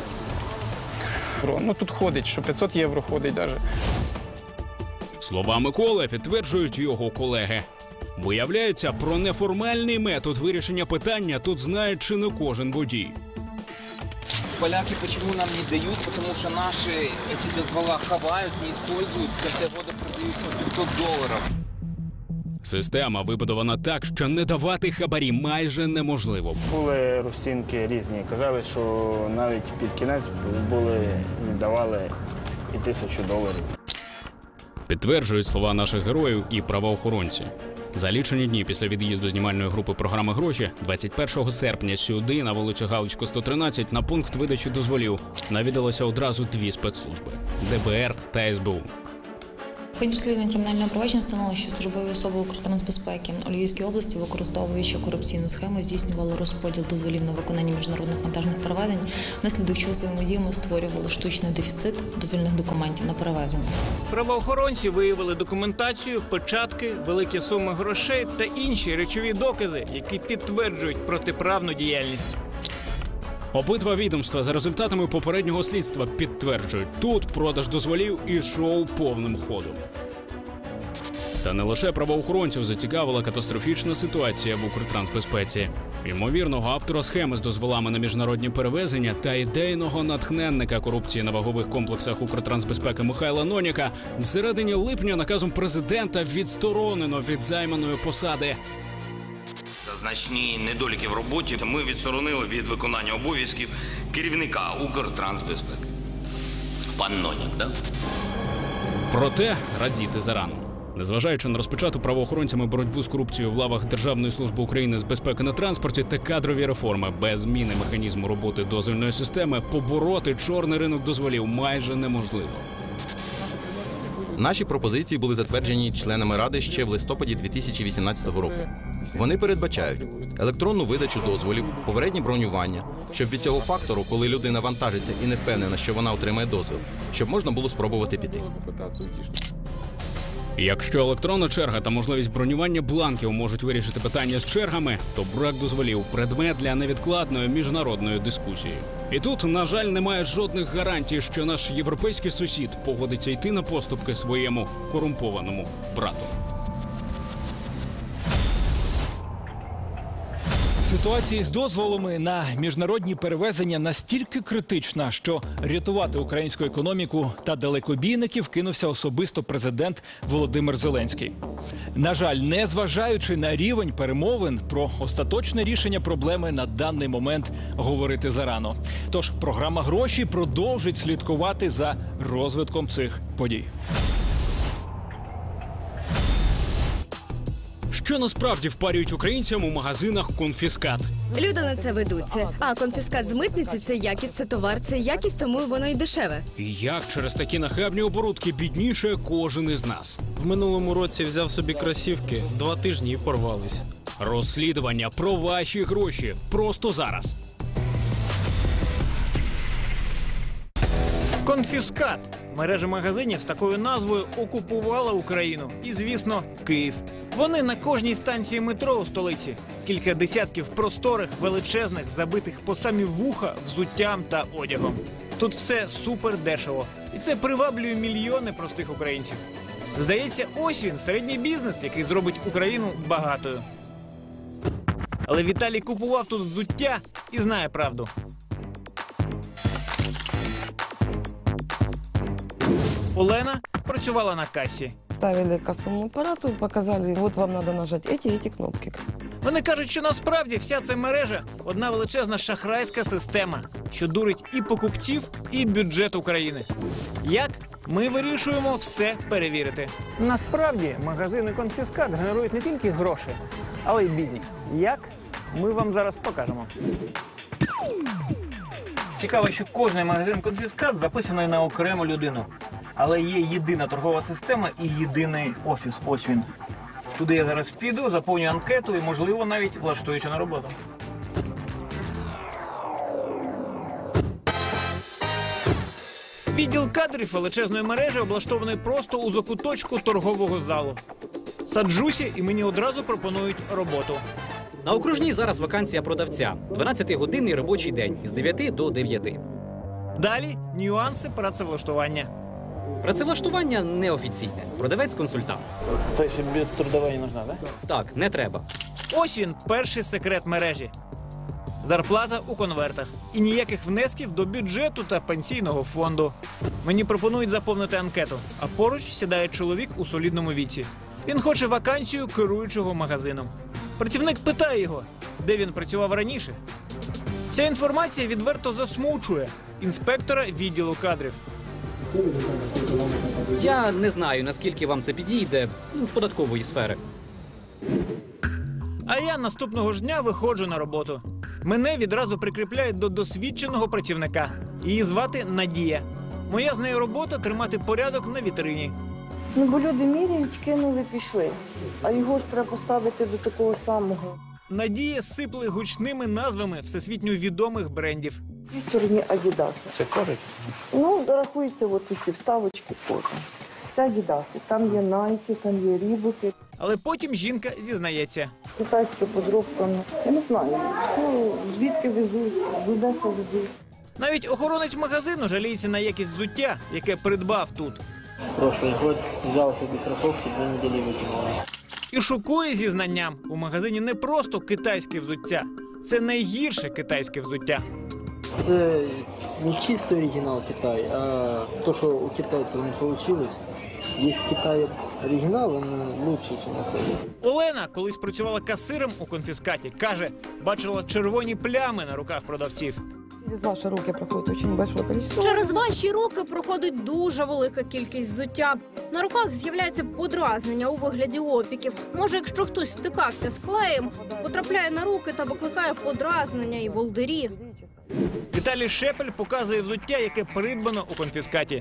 Ну тут ходить, що п'ятсот євро ходить навіть. Слова Миколи підтверджують його колеги. Виявляється, про неформальний метод вирішення питання тут знає чи не кожен водій. Поляки почему нам не дают? Потому что наши эти дозвола хавают, не используют, в конце года продают по пятьсот долларов. Система вибудована так, що не давати хабарі майже неможливо. Були розцінки різні. Казали, що навіть під кінець були, давали і тисячу доларів. Підтверджують слова наших героїв і правоохоронці. За лічені дні після від'їзду знімальної групи програми «Гроші» двадцять першого серпня сюди, на вулицю Галицьку, сто тринадцять, на пункт видачі дозволів навідалося одразу дві спецслужби – Де Бе Ер та Ес Бе У. В ході розслідування кримінального провадження встановлено, що службові особи Укртрансбезпеки у Львівській області, використовуючи корупційну схему, здійснювали розподіл дозволів на виконання міжнародних вантажних перевезень, внаслідок чого своїми діями створювали штучний дефіцит дозвільних документів на перевезення. Правоохоронці виявили документацію, печатки, великі суми грошей та інші речові докази, які підтверджують протиправну діяльність. Обидва відомства за результатами попереднього слідства підтверджують, тут продаж дозволів ішов повним ходом. Та не лише правоохоронців зацікавила катастрофічна ситуація в Укртрансбезпеці. Ймовірного автора схеми з дозволами на міжнародні перевезення та ідейного натхненника корупції на вагових комплексах Укртрансбезпеки Михайла Ноняка всередині липня наказом президента відсторонено від займаної посади. За значні недоліки в роботі ми відсторонили від виконання обов'язків керівника Укртрансбезпеки. Пан Ноняк, так? Да? Проте радіти зарано. Незважаючи на розпочату правоохоронцями боротьбу з корупцією в лавах Державної служби України з безпеки на транспорті та кадрові реформи, без зміни механізму роботи дозвільної системи побороти чорний ринок дозволів майже неможливо. Наші пропозиції були затверджені членами Ради ще в листопаді дві тисячі вісімнадцятого року. Вони передбачають електронну видачу дозволів, попереднє бронювання, щоб від цього фактору, коли людина вантажиться і не впевнена, що вона отримає дозвіл, щоб можна було спробувати піти. Якщо електронна черга та можливість бронювання бланків можуть вирішити питання з чергами, то брак дозволів – предмет для невідкладної міжнародної дискусії. І тут, на жаль, немає жодних гарантій, що наш європейський сусід погодиться йти на поступки своєму корумпованому брату. Ситуація з дозволами на міжнародні перевезення настільки критична, що рятувати українську економіку та далекобійників кинувся особисто президент Володимир Зеленський. На жаль, незважаючи на рівень перемовин, про остаточне рішення проблеми на даний момент говорити зарано. Тож програма «Гроші» продовжить слідкувати за розвитком цих подій. Що насправді впарюють українцям у магазинах «Конфіскат»? Люди на це ведуться. А конфіскат з митниці – це якість, це товар, це якість, тому воно й дешеве. І як через такі нахабні оборудки бідніше кожен із нас? В минулому році взяв собі кросівки, два тижні і порвались. Розслідування про ваші гроші просто зараз. «Конфіскат» – мережа магазинів з такою назвою окупувала Україну. І, звісно, Київ. Вони на кожній станції метро у столиці. Кілька десятків просторих, величезних, забитих по самі вуха взуттям та одягом. Тут все супер дешево. І це приваблює мільйони простих українців. Здається, ось він, середній бізнес, який зробить Україну багатою. Але Віталій купував тут взуття і знає правду. Олена працювала на касі. Ставили к кассовому аппарату, показали, вот вам надо нажать эти, эти кнопки. Вони кажуть, що насправді вся ця мережа – одна величезна шахрайська система, що дурить і покупців, і бюджет України. Як? Ми вирішуємо все перевірити. Насправді магазини «Конфіскат» генерують не тільки гроші, але й бідність. Як? Ми вам зараз покажемо. Цікаво, що кожний магазин «Конфіскат» записаний на окрему людину. Але є єдина торгова система і єдиний офіс. Ось він. Туди я зараз піду, заповню анкету і, можливо, навіть влаштуюся на роботу. Відділ кадрів величезної мережі облаштований просто у закуточку торгового залу. Саджуся, і мені одразу пропонують роботу. На окружній зараз вакансія продавця. дванадцятигодинний робочий день із дев'яти до дев'яти. Далі нюанси працевлаштування. Працевлаштування неофіційне. Продавець-консультант. Тобто без трудової не потрібна, так? Так, не треба. Ось він, перший секрет мережі. Зарплата у конвертах. І ніяких внесків до бюджету та пенсійного фонду. Мені пропонують заповнити анкету, а поруч сідає чоловік у солідному віці. Він хоче вакансію керуючого магазином. Працівник питає його, де він працював раніше. Ця інформація відверто засмучує інспектора відділу кадрів. Я не знаю, наскільки вам це підійде з податкової сфери. А я наступного ж дня виходжу на роботу. Мене відразу прикріпляють до досвідченого працівника. Її звати Надія. Моя з нею робота – тримати порядок на вітрині. Ну, бо люди міряють, кинули, пішли. А його ж треба поставити до такого самого. Надія сипле гучними назвами всесвітньо відомих брендів. В цій стороні Адідаси. Це кажуть? Ну, рахується от ці вставочки кожен. Це Адідаси. Там є Найки, там є Рібуки. Але потім жінка зізнається. Китайська подробка, я не знаю, що, звідки везуть, з Одеси везуть. Навіть охоронець магазину жаліється на якість взуття, яке придбав тут. Прошлый год взял собі кросовки, дві неділі викинули. І шокує зізнанням. У магазині не просто китайське взуття. Це найгірше китайське взуття. Це не чистий оригінал Китаю, а то, що у китайців не вийшло. Є в Китаї оригінал, він лучше, ніж це. Олена колись працювала касиром у конфіскаті. Каже, бачила червоні плями на руках продавців. Через ваші руки проходить дуже велике кількість. Через ваші руки проходить дуже велика кількість взуття. На руках з'являється подразнення у вигляді опіків. Може, якщо хтось стикався з клеєм, потрапляє на руки та викликає подразнення і волдирі. Віталій Шепель показує взуття, яке придбано у конфіскаті.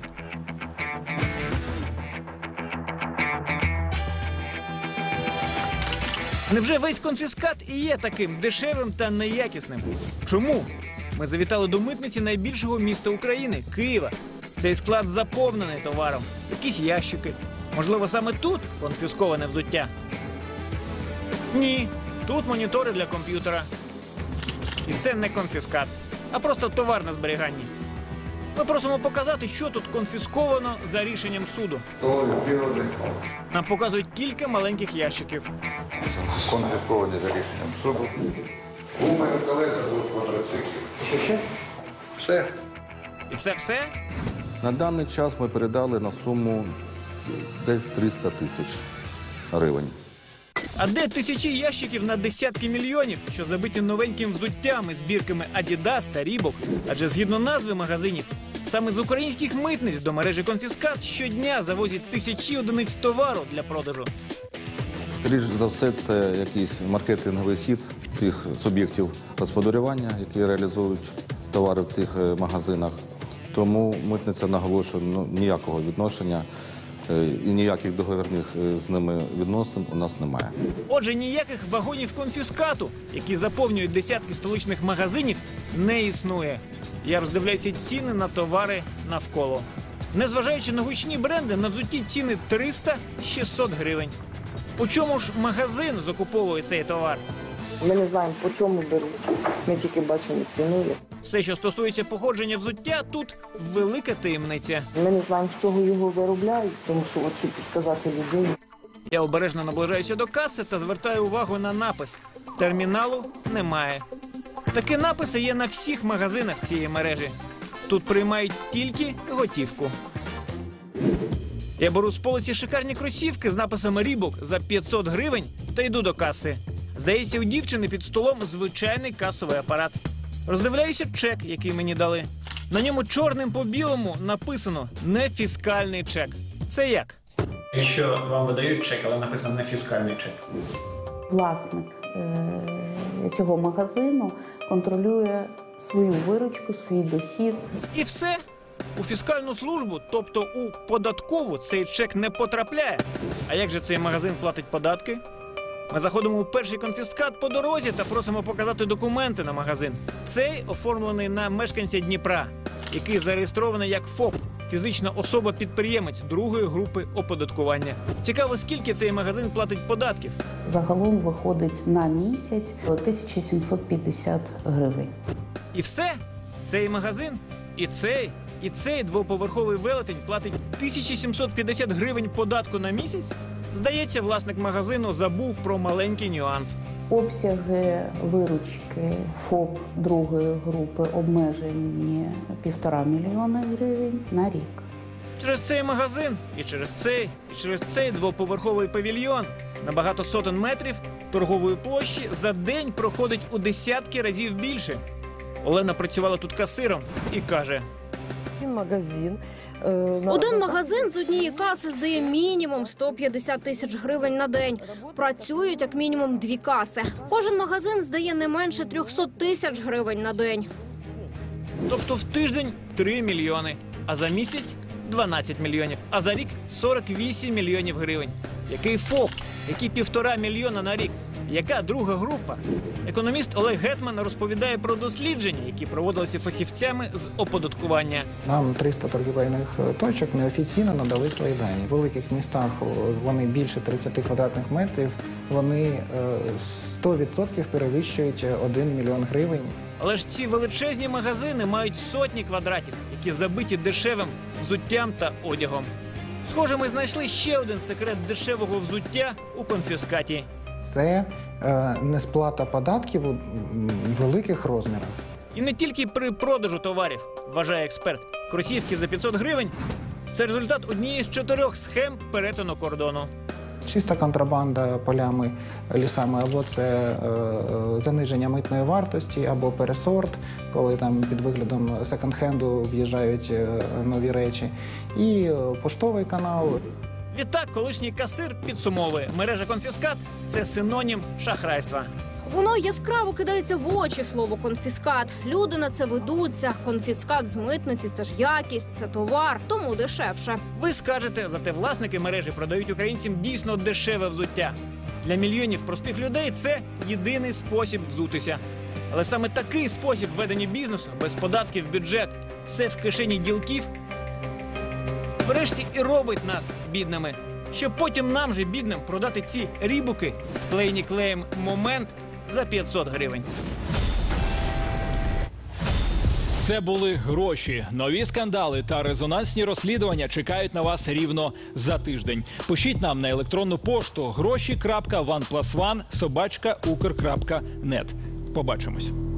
Невже весь конфіскат і є таким дешевим та неякісним? Чому? Ми завітали до митниці найбільшого міста України – Києва. Цей склад заповнений товаром. Якісь ящики. Можливо, саме тут конфісковане взуття? Ні. Тут монітори для комп'ютера. І це не конфіскат, а просто товар на зберіганні. Ми просимо показати, що тут конфісковано за рішенням суду. Нам показують кілька маленьких ящиків. Конфісковані за рішенням суду. Гуми, колеса будуть квадроциклів. Що ще? Все. І це все? На даний час ми передали на суму десь триста тисяч гривень. А де тисячі ящиків на десятки мільйонів, що забиті новеньким взуттям і збірками Adidas та Reebok? Адже згідно назви магазинів, саме з українських митниць до мережі «Конфіскат» щодня завозять тисячі одиниць товару для продажу. Скоріше за все, це якийсь маркетинговий хід цих суб'єктів господарювання, які реалізують товари в цих магазинах. Тому митниця наголошує, ну, ніякого відношення і ніяких договірних з ними відносин у нас немає. Отже, ніяких вагонів конфіскату, які заповнюють десятки столичних магазинів, не існує. Я роздивляюся ціни на товари навколо. Незважаючи на гучні бренди, на взутті ціни триста-шістсот гривень. У чому ж магазин закуповує цей товар? Ми не знаємо, по чому беруть. Ми тільки бачимо ціну. Все, що стосується походження взуття, тут велика таємниця. Ми не знаємо, з чого його виробляють, тому що от підказати людині. Я обережно наближаюся до каси та звертаю увагу на напис. Терміналу немає. Такі написи є на всіх магазинах цієї мережі. Тут приймають тільки готівку. Я беру з полиці шикарні кросівки з написом Reebok за п'ятсот гривень та йду до каси. Здається, у дівчини під столом звичайний касовий апарат. Роздивляюся чек, який мені дали. На ньому чорним по білому написано «нефіскальний чек». Це як? Якщо вам видають чек, але написано «нефіскальний чек». Власник е- цього магазину контролює свою виручку, свій дохід. І все. У фіскальну службу, тобто у податкову, цей чек не потрапляє. А як же цей магазин платить податки? Ми заходимо у перший конфіскат по дорозі та просимо показати документи на магазин. Цей оформлений на мешканця Дніпра, який зареєстрований як ФОП – фізична особа-підприємець другої групи оподаткування. Цікаво, скільки цей магазин платить податків? Загалом виходить на місяць тисяча сімсот п'ятдесят гривень. І все? Цей магазин, і цей, і цей двоповерховий велетень платить тисяча сімсот п'ятдесят гривень податку на місяць? Здається, власник магазину забув про маленький нюанс. Обсяги виручки ФОП другої групи обмежені півтора мільйона гривень на рік. Через цей магазин, і через цей, і через цей двоповерховий павільйон на багато сотень метрів торгової площі за день проходить у десятки разів більше. Олена працювала тут касиром і каже: магазин. Один магазин з однієї каси здає мінімум сто п'ятдесят тисяч гривень на день. Працюють як мінімум дві каси. Кожен магазин здає не менше триста тисяч гривень на день. Тобто в тиждень три мільйони, а за місяць дванадцять мільйонів, а за рік сорок вісім мільйонів гривень. Який ФОП? Які півтора мільйона на рік? Яка друга група? Економіст Олег Гетман розповідає про дослідження, які проводилися фахівцями з оподаткування. Нам триста торгівельних точок неофіційно надали свої дані. В великих містах вони більше тридцять квадратних метрів, вони сто відсотків перевищують один мільйон гривень. Але ж ці величезні магазини мають сотні квадратів, які забиті дешевим взуттям та одягом. Схоже, ми знайшли ще один секрет дешевого взуття у конфіскаті. Це е, несплата податків у великих розмірах. І не тільки при продажу товарів, вважає експерт. Кросівки за п'ятсот гривень – це результат однієї з чотирьох схем перетину кордону. Чиста контрабанда полями, лісами, або це е, заниження митної вартості, або пересорт, коли там під виглядом секонд-хенду в'їжджають е, нові речі. І е, поштовий канал. Відтак, колишній касир підсумовує, мережа «Конфіскат» – це синонім шахрайства. Воно яскраво кидається в очі слово «конфіскат». Люди на це ведуться. Конфіскат з митниці – це ж якість, це товар, тому дешевше. Ви скажете, зате власники мережі продають українцям дійсно дешеве взуття. Для мільйонів простих людей це єдиний спосіб взутися. Але саме такий спосіб ведення бізнесу, без податків в бюджет, все в кишені ділків, врешті і робить нас бідними. Щоб потім нам же, бідним, продати ці рібуки, склеєні клеєм «Момент» за п'ятсот гривень. Це були гроші. Нові скандали та резонансні розслідування чекають на вас рівно за тиждень. Пишіть нам на електронну пошту гроші крапка ван плюс ван собачка укр крапка нет. Побачимось.